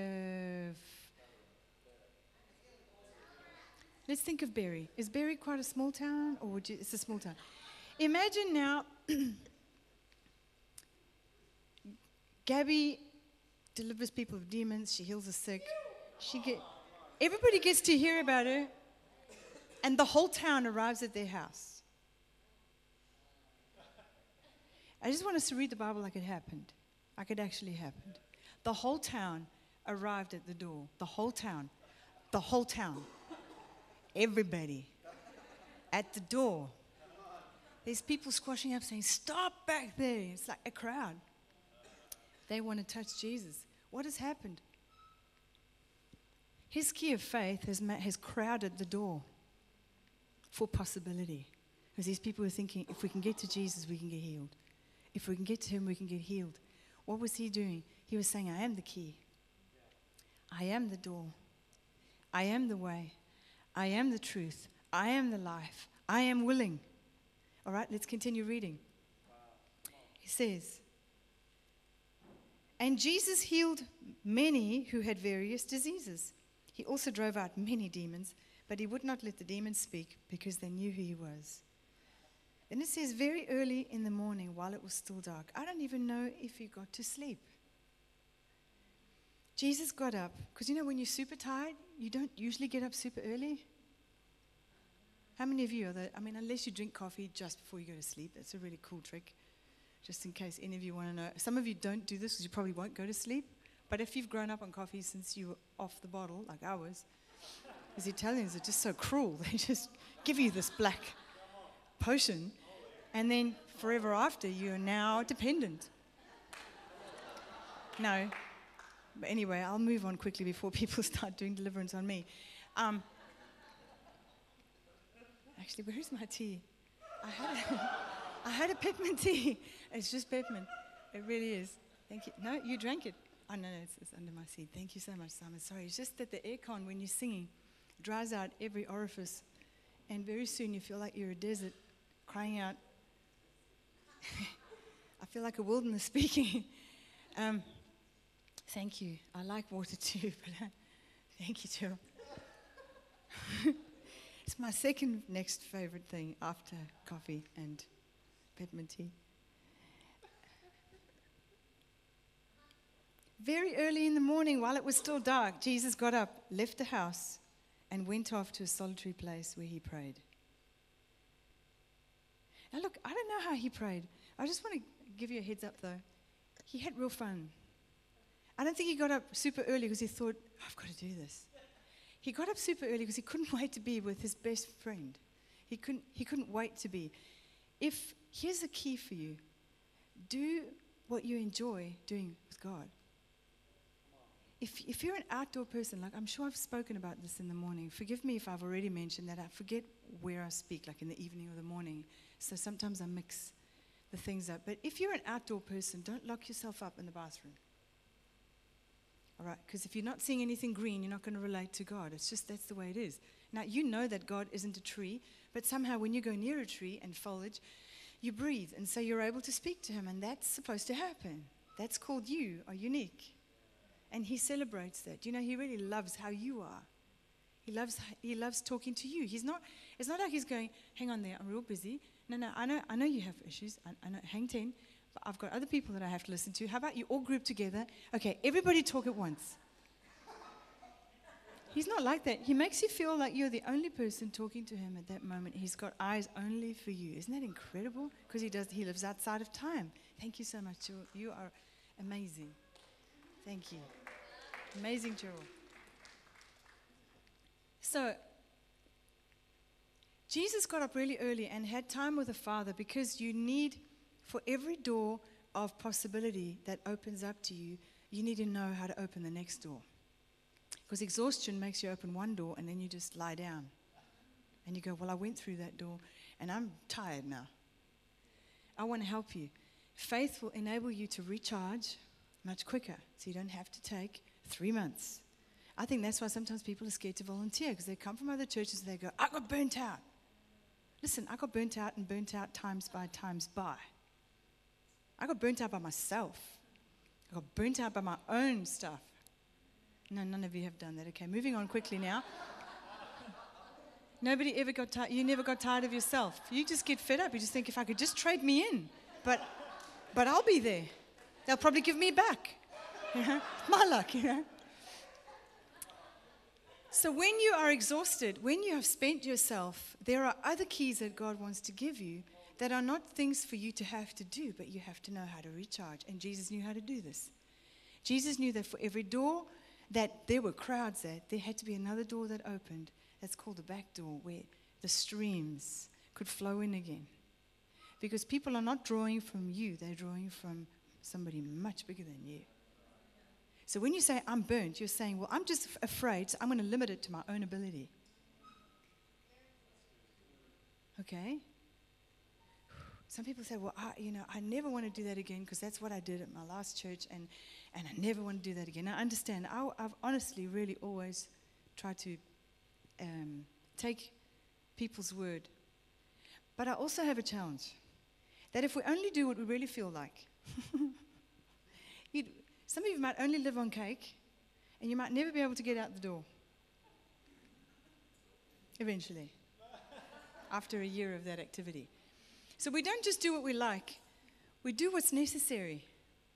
of Berry. Is Berry quite a small town, or it's a small town? Imagine now, Gabby delivers people of demons. She heals the sick. Everybody gets to hear about her, and the whole town arrives at their house. I just want us to read the Bible like it happened, like it actually happened. The whole town arrived at the door. The whole town. Everybody at the door. There's people squashing up saying, stop back there. It's like a crowd. They want to touch Jesus. What has happened? His key of faith has crowded the door for possibility. Because these people are thinking, if we can get to Jesus, we can get healed. If we can get to him, we can get healed. What was he doing? He was saying, I am the key. I am the door. I am the way. I am the truth. I am the life. I am willing. All right, let's continue reading. He says, and Jesus healed many who had various diseases. He also drove out many demons, but he would not let the demons speak because they knew who he was. Then it says, very early in the morning while it was still dark. I don't even know if he got to sleep. Jesus got up, because you know when you're super tired, you don't usually get up super early. How many of you are that? I mean, unless you drink coffee just before you go to sleep. That's a really cool trick, just in case any of you want to know. Some of you don't do this because you probably won't go to sleep. But if you've grown up on coffee since you were off the bottle, like I was, because the Italians are just so cruel. They just give you this black potion, and then forever after, you're now dependent. No. But anyway, I'll move on quickly before people start doing deliverance on me. Actually, where is my tea? I had a peppermint tea. It's just peppermint. It really is. Thank you. No, you drank it. Oh, no, it's under my seat. Thank you so much, Simon. Sorry, it's just that the aircon, when you're singing, dries out every orifice. And very soon you feel like you're a desert, crying out. I feel like a wilderness speaking. Thank you. I like water too, but thank you, Cheryl. It's my second next favorite thing after coffee and peppermint tea. Very early in the morning, while it was still dark, Jesus got up, left the house, and went off to a solitary place where he prayed. Now look, I don't know how he prayed. I just want to give you a heads up though. He had real fun. I don't think he got up super early because he thought, I've got to do this. He got up super early because he couldn't wait to be with his best friend. He couldn't wait to be. Here's a key for you. Do what you enjoy doing with God. if you're an outdoor person, like I'm sure I've spoken about this in the morning. Forgive me if I've already mentioned that. I forget where I speak, like in the evening or the morning. So sometimes I mix the things up. But if you're an outdoor person, don't lock yourself up in the bathroom. All right? Because if you're not seeing anything green, you're not going to relate to God. It's just that's the way it is. Now, you know that God isn't a tree, but somehow when you go near a tree and foliage, you breathe. And so you're able to speak to him, and that's supposed to happen. That's called you are unique. And he celebrates that. You know, he really loves how you are. He loves talking to you. It's not like he's going, hang on there, I'm real busy. No, I know you have issues. I know, hang 10. But I've got other people that I have to listen to. How about you all group together? Okay, everybody talk at once. He's not like that. He makes you feel like you're the only person talking to him at that moment. He's got eyes only for you. Isn't that incredible? Because he lives outside of time. Thank you so much. You are amazing. Thank you. Amazing, Gerald. So, Jesus got up really early and had time with the Father because you need, for every door of possibility that opens up to you, you need to know how to open the next door. Because exhaustion makes you open one door and then you just lie down. And you go, well, I went through that door and I'm tired now. I want to help you. Faith will enable you to recharge much quicker, so you don't have to take 3 months. I think that's why sometimes people are scared to volunteer, because they come from other churches and they go, I got burnt out. Listen, I got burnt out and burnt out times by. I got burnt out by myself. I got burnt out by my own stuff. No, none of you have done that. Okay, moving on quickly now. Nobody ever got tired. You never got tired of yourself. You just get fed up. You just think, if I could just trade me in. But I'll be there. They'll probably give me back. My luck, So when you are exhausted, when you have spent yourself, there are other keys that God wants to give you that are not things for you to have to do, but you have to know how to recharge. And Jesus knew how to do this. Jesus knew that for every door that there were crowds at, there had to be another door that opened. That's called the back door, where the streams could flow in again. Because people are not drawing from you, they're drawing from somebody much bigger than you. So when you say, I'm burnt, you're saying, well, I'm just afraid, so I'm going to limit it to my own ability. Okay? Some people say, well, I never want to do that again because that's what I did at my last church, and I never want to do that again. Now, understand, I've honestly really always tried to take people's word. But I also have a challenge, that if we only do what we really feel like, some of you might only live on cake, and you might never be able to get out the door. Eventually. After a year of that activity. So we don't just do what we like. We do what's necessary.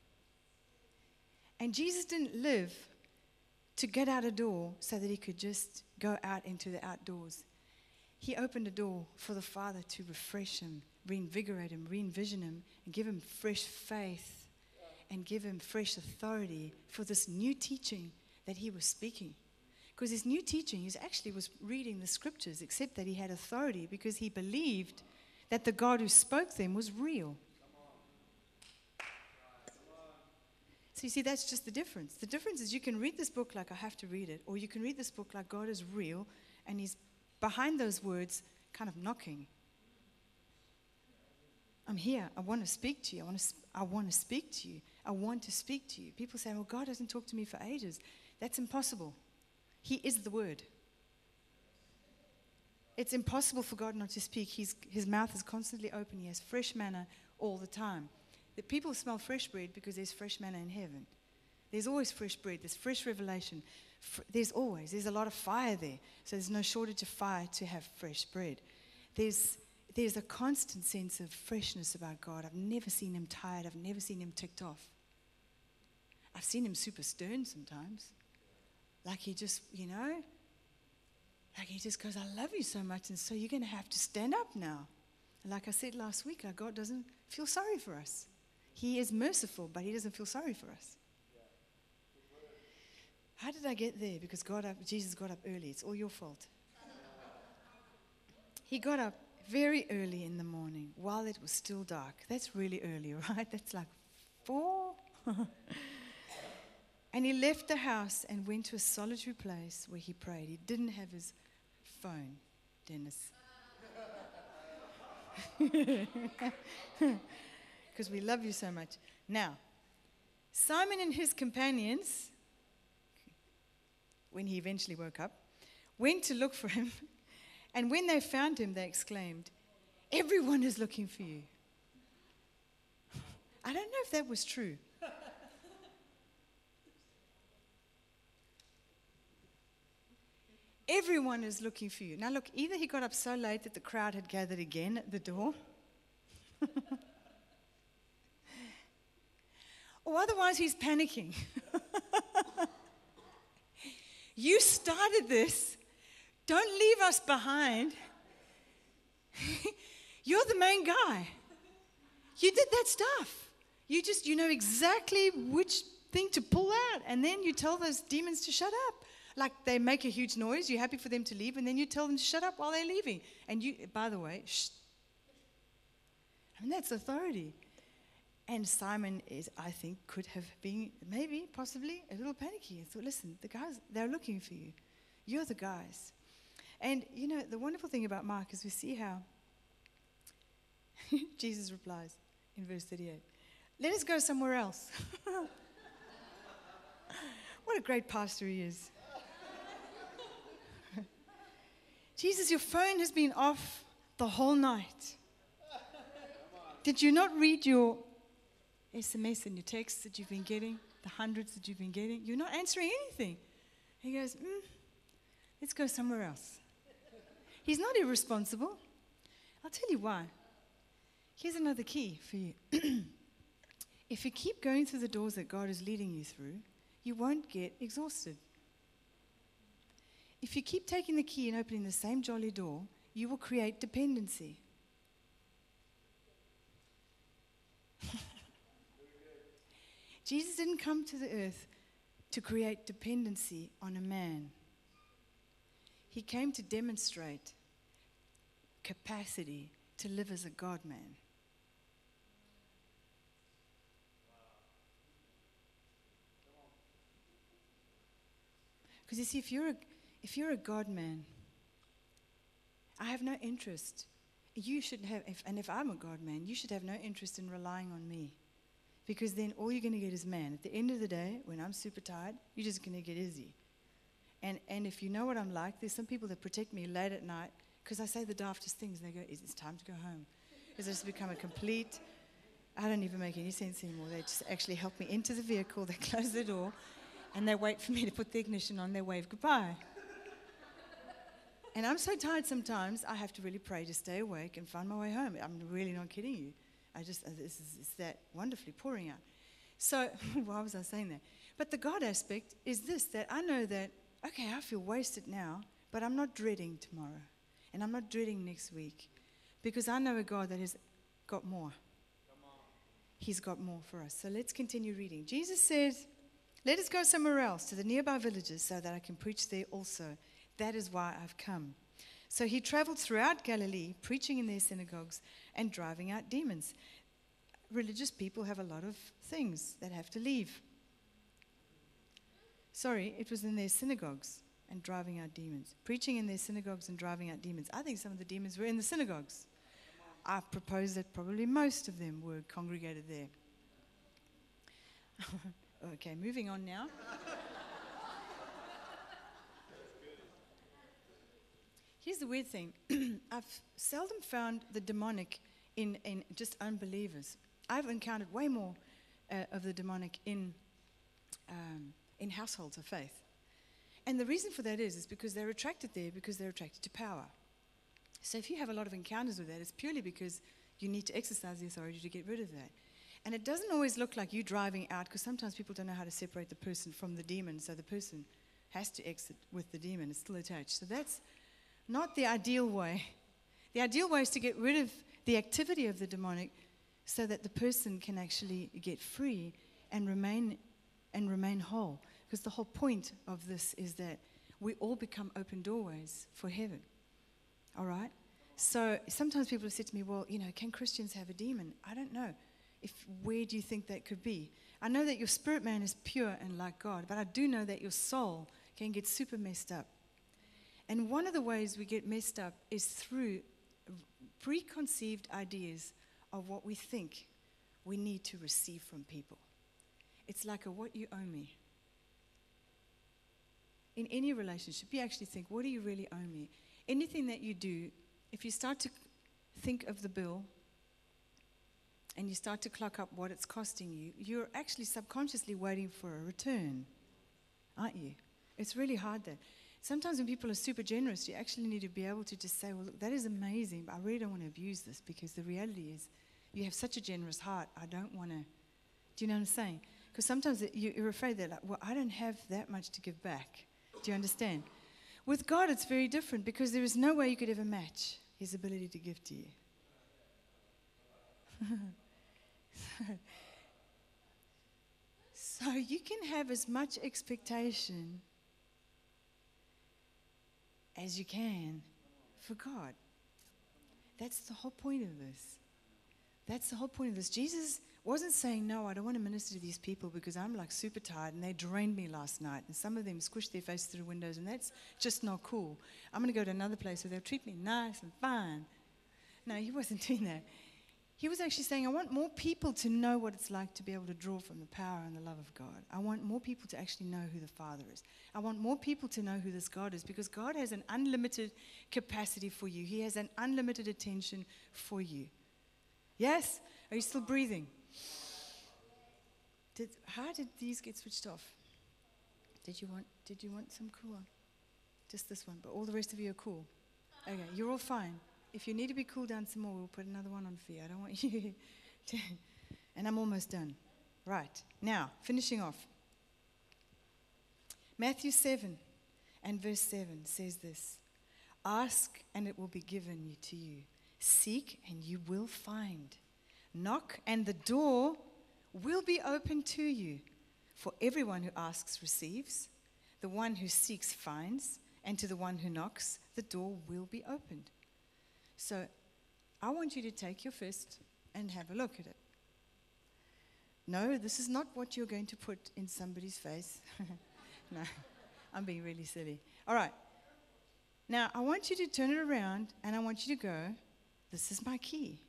And Jesus didn't live to get out a door so that he could just go out into the outdoors. He opened a door for the Father to refresh him, reinvigorate him, re-envision him, and give him fresh faith. And give him fresh authority for this new teaching that he was speaking. Because his new teaching, he actually was reading the scriptures, except that he had authority because he believed that the God who spoke them was real. So you see, that's just the difference. The difference is you can read this book like I have to read it, or you can read this book like God is real, and he's behind those words kind of knocking. I'm here. I want to speak to you. I want to speak to you. I want to speak to you. People say, well, God hasn't talked to me for ages. That's impossible. He is the Word. It's impossible for God not to speak. His mouth is constantly open. He has fresh manna all the time. The people smell fresh bread because there's fresh manna in heaven. There's always fresh bread. There's fresh revelation. There's a lot of fire there. So there's no shortage of fire to have fresh bread. There's a constant sense of freshness about God. I've never seen him tired. I've never seen him ticked off. I've seen him super stern sometimes. Like he just, like he just goes, I love you so much, and so you're going to have to stand up now. And like I said last week, our God doesn't feel sorry for us. He is merciful, but he doesn't feel sorry for us. How did I get there? Because Jesus got up early. It's all your fault. He got up very early in the morning while it was still dark. That's really early, right? That's like 4. And he left the house and went to a solitary place where he prayed. He didn't have his phone, Dennis. Because we love you so much. Now, Simon and his companions, when he eventually woke up, went to look for him. And when they found him, they exclaimed, "Everyone is looking for you." I don't know if that was true. Everyone is looking for you. Now look, either he got up so late that the crowd had gathered again at the door, or otherwise he's panicking. You started this. Don't leave us behind. You're the main guy. You did that stuff. You know exactly which thing to pull out, and then you tell those demons to shut up. Like they make a huge noise, you're happy for them to leave, and then you tell them to shut up while they're leaving. And you, by the way, shh. I mean, that's authority. And Simon I think, could have been, maybe, possibly, a little panicky. And thought, listen, the guys, they're looking for you. You're the guys. And, you know, the wonderful thing about Mark is we see how Jesus replies in verse 38. Let us go somewhere else. What a great pastor he is. Jesus, your phone has been off the whole night. Did you not read your SMS and your texts that you've been getting, the hundreds that you've been getting? You're not answering anything. He goes, let's go somewhere else. He's not irresponsible. I'll tell you why. Here's another key for you. If you keep going through the doors that God is leading you through, you won't get exhausted. If you keep taking the key and opening the same jolly door, you will create dependency. Jesus didn't come to the earth to create dependency on a man. He came to demonstrate capacity to live as a God-man. Because you see, if you're a God-man, I have no interest. You should have, if I'm a God-man, you should have no interest in relying on me. Because then all you're going to get is man. At the end of the day, when I'm super tired, you're just going to get izzy. And if you know what I'm like, there's some people that protect me late at night because I say the daftest things. And they go, it's time to go home. Because it's become a complete, I don't even make any sense anymore. They just actually help me into the vehicle, they close the door, and they wait for me to put the ignition on, they wave goodbye. And I'm so tired sometimes, I have to really pray to stay awake and find my way home. I'm really not kidding you. It's that wonderfully pouring out. So, why was I saying that? But the God aspect is this, that I know that, okay, I feel wasted now, but I'm not dreading tomorrow. And I'm not dreading next week. Because I know a God that has got more. He's got more for us. So let's continue reading. Jesus says, let us go somewhere else, to the nearby villages, so that I can preach there also. That is why I've come. So he traveled throughout Galilee, preaching in their synagogues and driving out demons. Religious people have a lot of things that have to leave. Sorry, it was in their synagogues and driving out demons. Preaching in their synagogues and driving out demons. I think some of the demons were in the synagogues. I propose that probably most of them were congregated there. Okay, moving on now. Here's the weird thing. I've seldom found the demonic in just unbelievers. I've encountered way more of the demonic in households of faith. And the reason for that is because they're attracted there because they're attracted to power. So if you have a lot of encounters with that, it's purely because you need to exercise the authority to get rid of that. And it doesn't always look like you driving out, because sometimes people don't know how to separate the person from the demon, so the person has to exit with the demon. It's still attached. So that's not the ideal way. The ideal way is to get rid of the activity of the demonic so that the person can actually get free and remain whole. Because the whole point of this is that we all become open doorways for heaven. All right? So sometimes people have said to me, well, can Christians have a demon? I don't know. where do you think that could be? I know that your spirit man is pure and like God, but I do know that your soul can get super messed up. And one of the ways we get messed up is through preconceived ideas of what we think we need to receive from people. It's like a what you owe me. In any relationship, you actually think, what do you really owe me? Anything that you do, if you start to think of the bill and you start to clock up what it's costing you, you're actually subconsciously waiting for a return, aren't you? It's really hard that. Sometimes when people are super generous, you actually need to be able to just say, well, look, that is amazing, but I really don't want to abuse this, because the reality is you have such a generous heart, I don't want to. Do you know what I'm saying? Because sometimes you're afraid that, like, well, I don't have that much to give back. Do you understand? With God, it's very different, because there is no way you could ever match His ability to give to you. So you can have as much expectation as you can for God. That's the whole point of this. That's the whole point of this. Jesus wasn't saying, no, I don't want to minister to these people because I'm like super tired and they drained me last night. And some of them squished their face through windows, and that's just not cool. I'm going to go to another place where they'll treat me nice and fine. No, He wasn't doing that. He was actually saying, I want more people to know what it's like to be able to draw from the power and the love of God. I want more people to actually know who the Father is. I want more people to know who this God is, because God has an unlimited capacity for you. He has an unlimited attention for you. Yes? Are you still breathing? How did these get switched off? Did you want some cool on? Just this one, but all the rest of you are cool. Okay, you're all fine. If you need to be cooled down some more, we'll put another one on for you. I don't want you to. And I'm almost done. Right. Now, finishing off. Matthew 7 and verse 7 says this: Ask and it will be given to you. Seek and you will find. Knock and the door will be open to you. For everyone who asks receives. The one who seeks finds. And to the one who knocks, the door will be opened. So I want you to take your fist and have a look at it. No, this is not what you're going to put in somebody's face. No, I'm being really silly. All right. Now, I want you to turn it around and I want you to go, this is my key.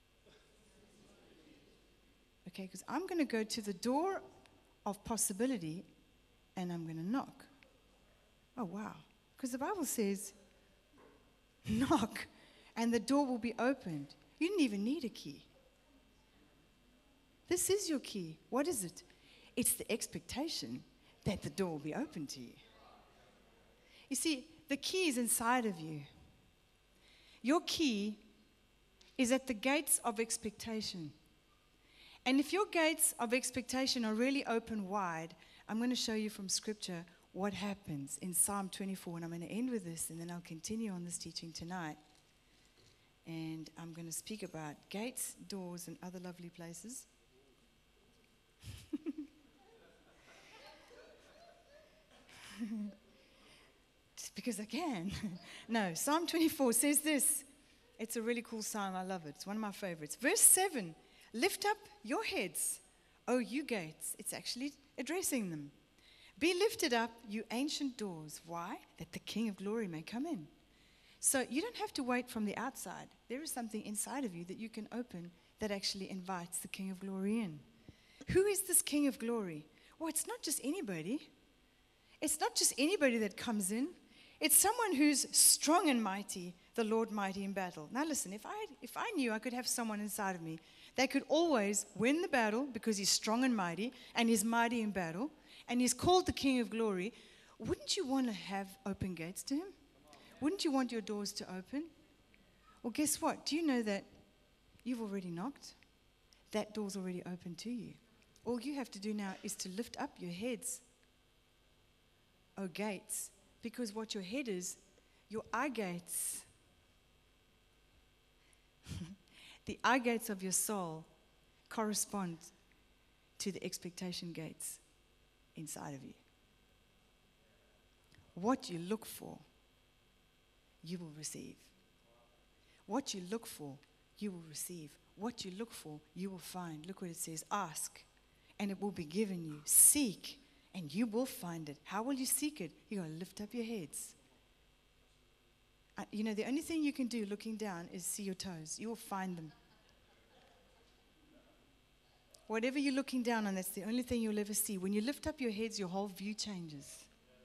Okay, because I'm going to go to the door of possibility and I'm going to knock. Oh, wow. Because the Bible says, knock and the door will be opened. You didn't even need a key. This is your key. What is it? It's the expectation that the door will be open to you. You see, the key is inside of you. Your key is at the gates of expectation. And if your gates of expectation are really open wide, I'm going to show you from Scripture what happens in Psalm 24. And I'm going to end with this, and then I'll continue on this teaching tonight. And I'm going to speak about gates, doors, and other lovely places. Just because I can. No, Psalm 24 says this. It's a really cool psalm. I love it. It's one of my favorites. Verse 7, lift up your heads, O you gates. It's actually addressing them. Be lifted up, you ancient doors. Why? That the King of glory may come in. So you don't have to wait from the outside. There is something inside of you that you can open that actually invites the King of glory in. Who is this King of glory? Well, it's not just anybody. It's not just anybody that comes in. It's someone who's strong and mighty, the Lord mighty in battle. Now listen, if I knew I could have someone inside of me that could always win the battle because he's strong and mighty and he's mighty in battle and he's called the King of glory, wouldn't you want to have open gates to him? Wouldn't you want your doors to open? Well, guess what? Do you know that you've already knocked? That door's already open to you. All you have to do now is to lift up your heads, O gates, because what your head is, your eye gates, the eye gates of your soul correspond to the expectation gates inside of you. What you look for, you will receive. What you look for, you will receive. What you look for, you will find. Look what it says. Ask, and it will be given you. Seek, and you will find it. How will you seek it? You got to lift up your heads. You know, the only thing you can do looking down is see your toes. You will find them. Whatever you're looking down on, that's the only thing you'll ever see. When you lift up your heads, your whole view changes.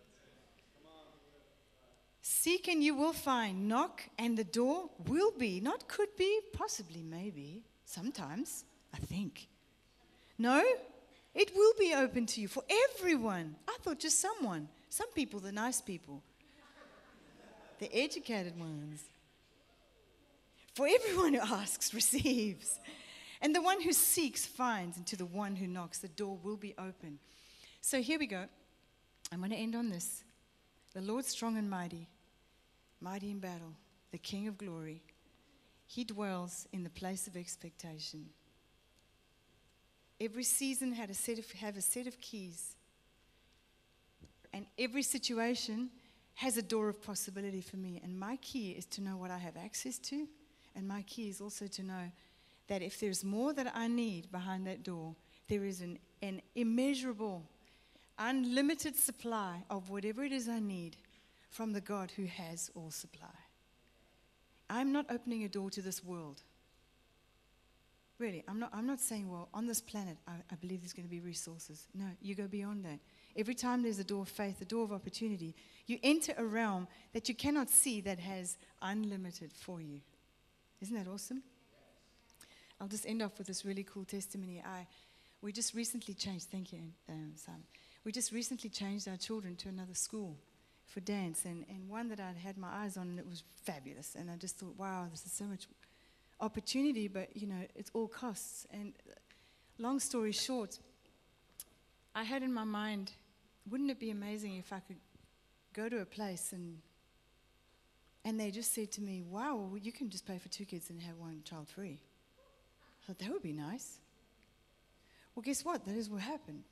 Seek and you will find. Knock and the door will be. Not could be, possibly, maybe. Sometimes, I think. No, it will be open to you for everyone. I thought just someone. Some people, the nice people. The educated ones. For everyone who asks, receives. And the one who seeks finds, and to the one who knocks, the door will be open. So here we go. I'm going to end on this. The Lord strong and mighty, mighty in battle, the King of glory. He dwells in the place of expectation. Every season have a set of keys. And every situation has a door of possibility for me. And my key is to know what I have access to. And my key is also to know that if there's more that I need behind that door, there is an immeasurable, unlimited supply of whatever it is I need from the God who has all supply. I'm not opening a door to this world. Really, I'm not saying, well, on this planet, I believe there's going to be resources. No, you go beyond that. Every time there's a door of faith, a door of opportunity, you enter a realm that you cannot see that has unlimited for you. Isn't that awesome? I'll just end off with this really cool testimony. We just recently changed, thank you, Simon. We just recently changed our children to another school for dance, and one that I'd had my eyes on, and it was fabulous. And I just thought, wow, this is so much opportunity, but, you know, it's all costs. And long story short, I had in my mind, wouldn't it be amazing if I could go to a place and they just said to me, wow, well, you can just pay for 2 kids and have 1 child free. I thought, that would be nice. Well, guess what? That is what happened.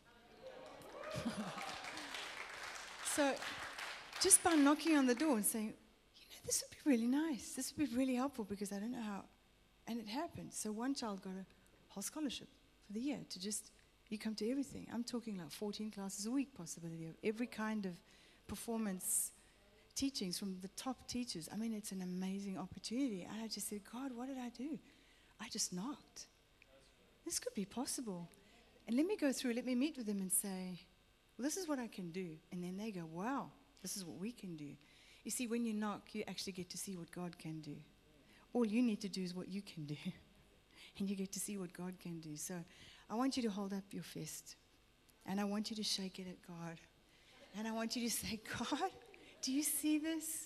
So just by knocking on the door and saying, you know, this would be really nice. This would be really helpful because I don't know how. And it happened. So 1 child got a whole scholarship for the year to just, you come to everything. I'm talking like 14 classes a week possibility of every kind of performance teachings from the top teachers. I mean, it's an amazing opportunity. And I just said, God, what did I do? I just knocked. This could be possible. And let me meet with them and say, well, this is what I can do. And then they go, wow, this is what we can do. You see, when you knock, you actually get to see what God can do. All you need to do is what you can do. And you get to see what God can do. So I want you to hold up your fist. And I want you to shake it at God. And I want you to say, God, do you see this?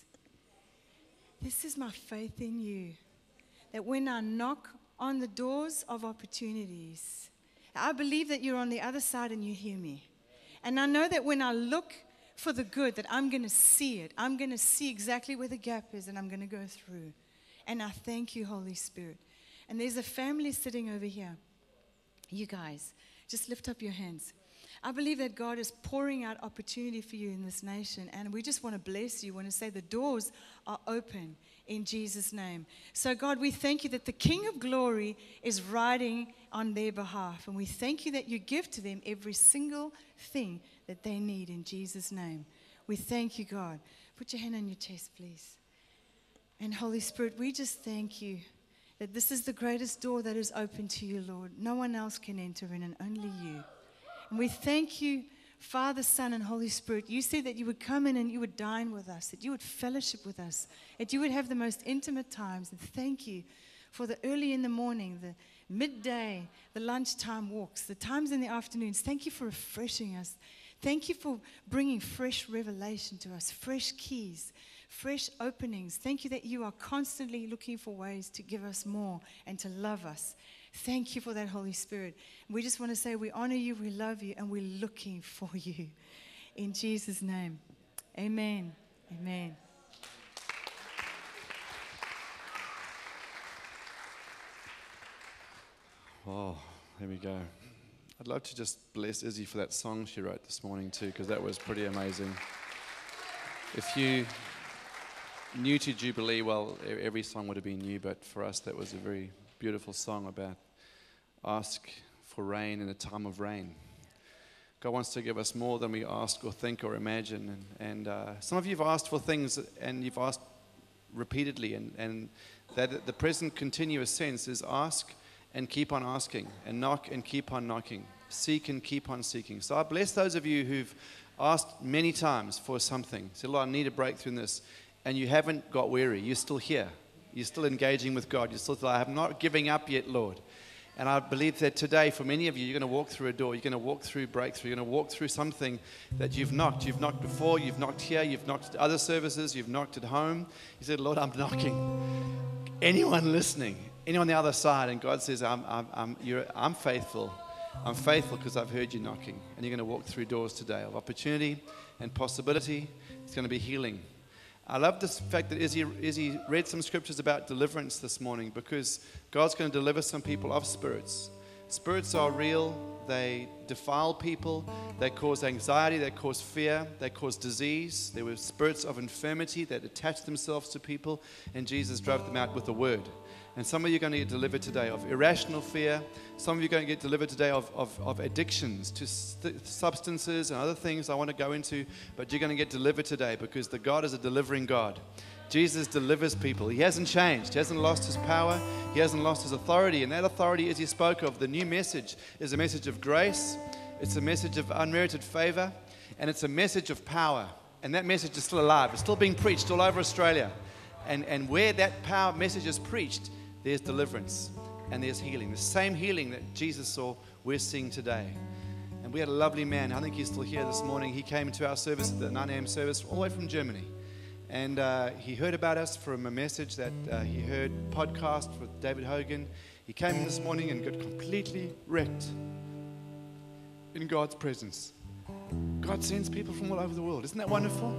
This is my faith in you. That when I knock on the doors of opportunities, I believe that you're on the other side and you hear me. And I know that when I look for the good, that I'm going to see it. I'm going to see exactly where the gap is, and I'm going to go through. And I thank you, Holy Spirit. And there's a family sitting over here. You guys, just lift up your hands. I believe that God is pouring out opportunity for you in this nation, and we just want to bless you. We want to say the doors are open in Jesus' name. So God, we thank you that the King of Glory is riding on their behalf, and we thank you that you give to them every single thing that they need in Jesus' name. We thank you, God. Put your hand on your chest, please. And Holy Spirit, we just thank you that this is the greatest door that is open to you, Lord. No one else can enter in, and only you. And we thank you, Father, Son, and Holy Spirit. You said that you would come in and you would dine with us, that you would fellowship with us, that you would have the most intimate times. And thank you for the early in the morning, the midday, the lunchtime walks, the times in the afternoons. Thank you for refreshing us. Thank you for bringing fresh revelation to us, fresh keys, fresh openings. Thank you that you are constantly looking for ways to give us more and to love us. Thank you for that, Holy Spirit. We just want to say we honor you, we love you, and we're looking for you. In Jesus' name, amen. Amen. Oh, there we go. I'd love to just bless Izzy for that song she wrote this morning too, because that was pretty amazing. If you new to Jubilee, well, every song would have been new, but for us that was a very beautiful song about ask for rain in a time of rain. God wants to give us more than we ask or think or imagine. And some of you have asked for things and you've asked repeatedly. And that the present continuous sense is ask and keep on asking, and knock and keep on knocking, seek and keep on seeking. So I bless those of you who've asked many times for something. Say, Lord, I need a breakthrough in this. And you haven't got weary. You're still here. You're still engaging with God. You're still like, I'm not giving up yet, Lord. And I believe that today, for many of you, you're going to walk through a door. You're going to walk through breakthrough. You're going to walk through something that you've knocked. You've knocked before. You've knocked here. You've knocked at other services. You've knocked at home. You said, Lord, I'm knocking. Anyone listening? Anyone on the other side? And God says, I'm faithful. I'm faithful because I've heard you knocking. And you're going to walk through doors today of opportunity and possibility. It's going to be healing. I love this fact that Izzy read some scriptures about deliverance this morning, because God's going to deliver some people of spirits. Spirits are real. They defile people. They cause anxiety. They cause fear. They cause disease. There were spirits of infirmity that attached themselves to people, and Jesus drove them out with the word. And some of you are going to get delivered today of irrational fear. Some of you are going to get delivered today of addictions to substances and other things I want to go into. But you're going to get delivered today, because the God is a delivering God. Jesus delivers people. He hasn't changed. He hasn't lost his power. He hasn't lost his authority. And that authority, as he spoke of, the new message is a message of grace. It's a message of unmerited favor. And it's a message of power. And that message is still alive. It's still being preached all over Australia. And where that power message is preached, there's deliverance and there's healing. The same healing that Jesus saw, we're seeing today. And we had a lovely man, I think he's still here this morning. He came to our service, the 9 a.m. service, all the way from Germany. And he heard about us from a message that he heard, podcast with David Hogan. He came in this morning and got completely wrecked in God's presence. God sends people from all over the world. Isn't that wonderful?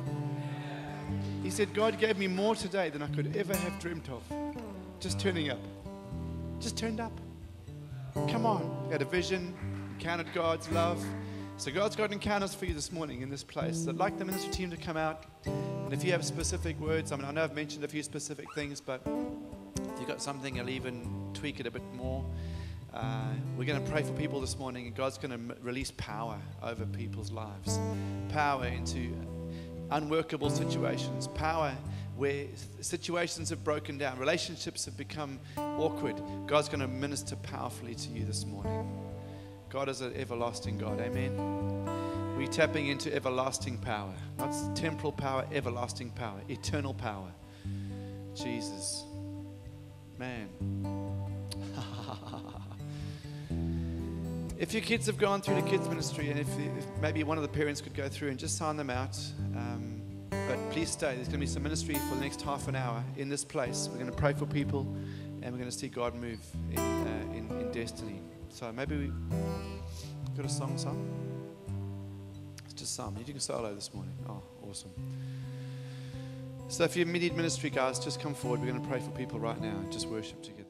He said, God gave me more today than I could ever have dreamt of. Just turning up. Just turned up. Come on. You had a vision, encountered God's love. So God's got encounters for you this morning in this place. So I'd like the ministry team to come out. And if you have specific words, I know I've mentioned a few specific things, but if you've got something, I'll even tweak it a bit more. We're going to pray for people this morning, and God's going to release power over people's lives. Power into unworkable situations. Power where situations have broken down, relationships have become awkward. God's going to minister powerfully to you this morning. God is an everlasting God. Amen. We're tapping into everlasting power, not temporal power, everlasting power, eternal power. Jesus. Man. If your kids have gone through the kids ministry, and if maybe one of the parents could go through and just sign them out, but please stay. There's going to be some ministry for the next half an hour in this place. We're going to pray for people, and we're going to see God move in destiny. So maybe we got a song. It's just some. You can solo this morning. Oh, awesome. So if you need ministry, guys, just come forward. We're going to pray for people right now and just worship together.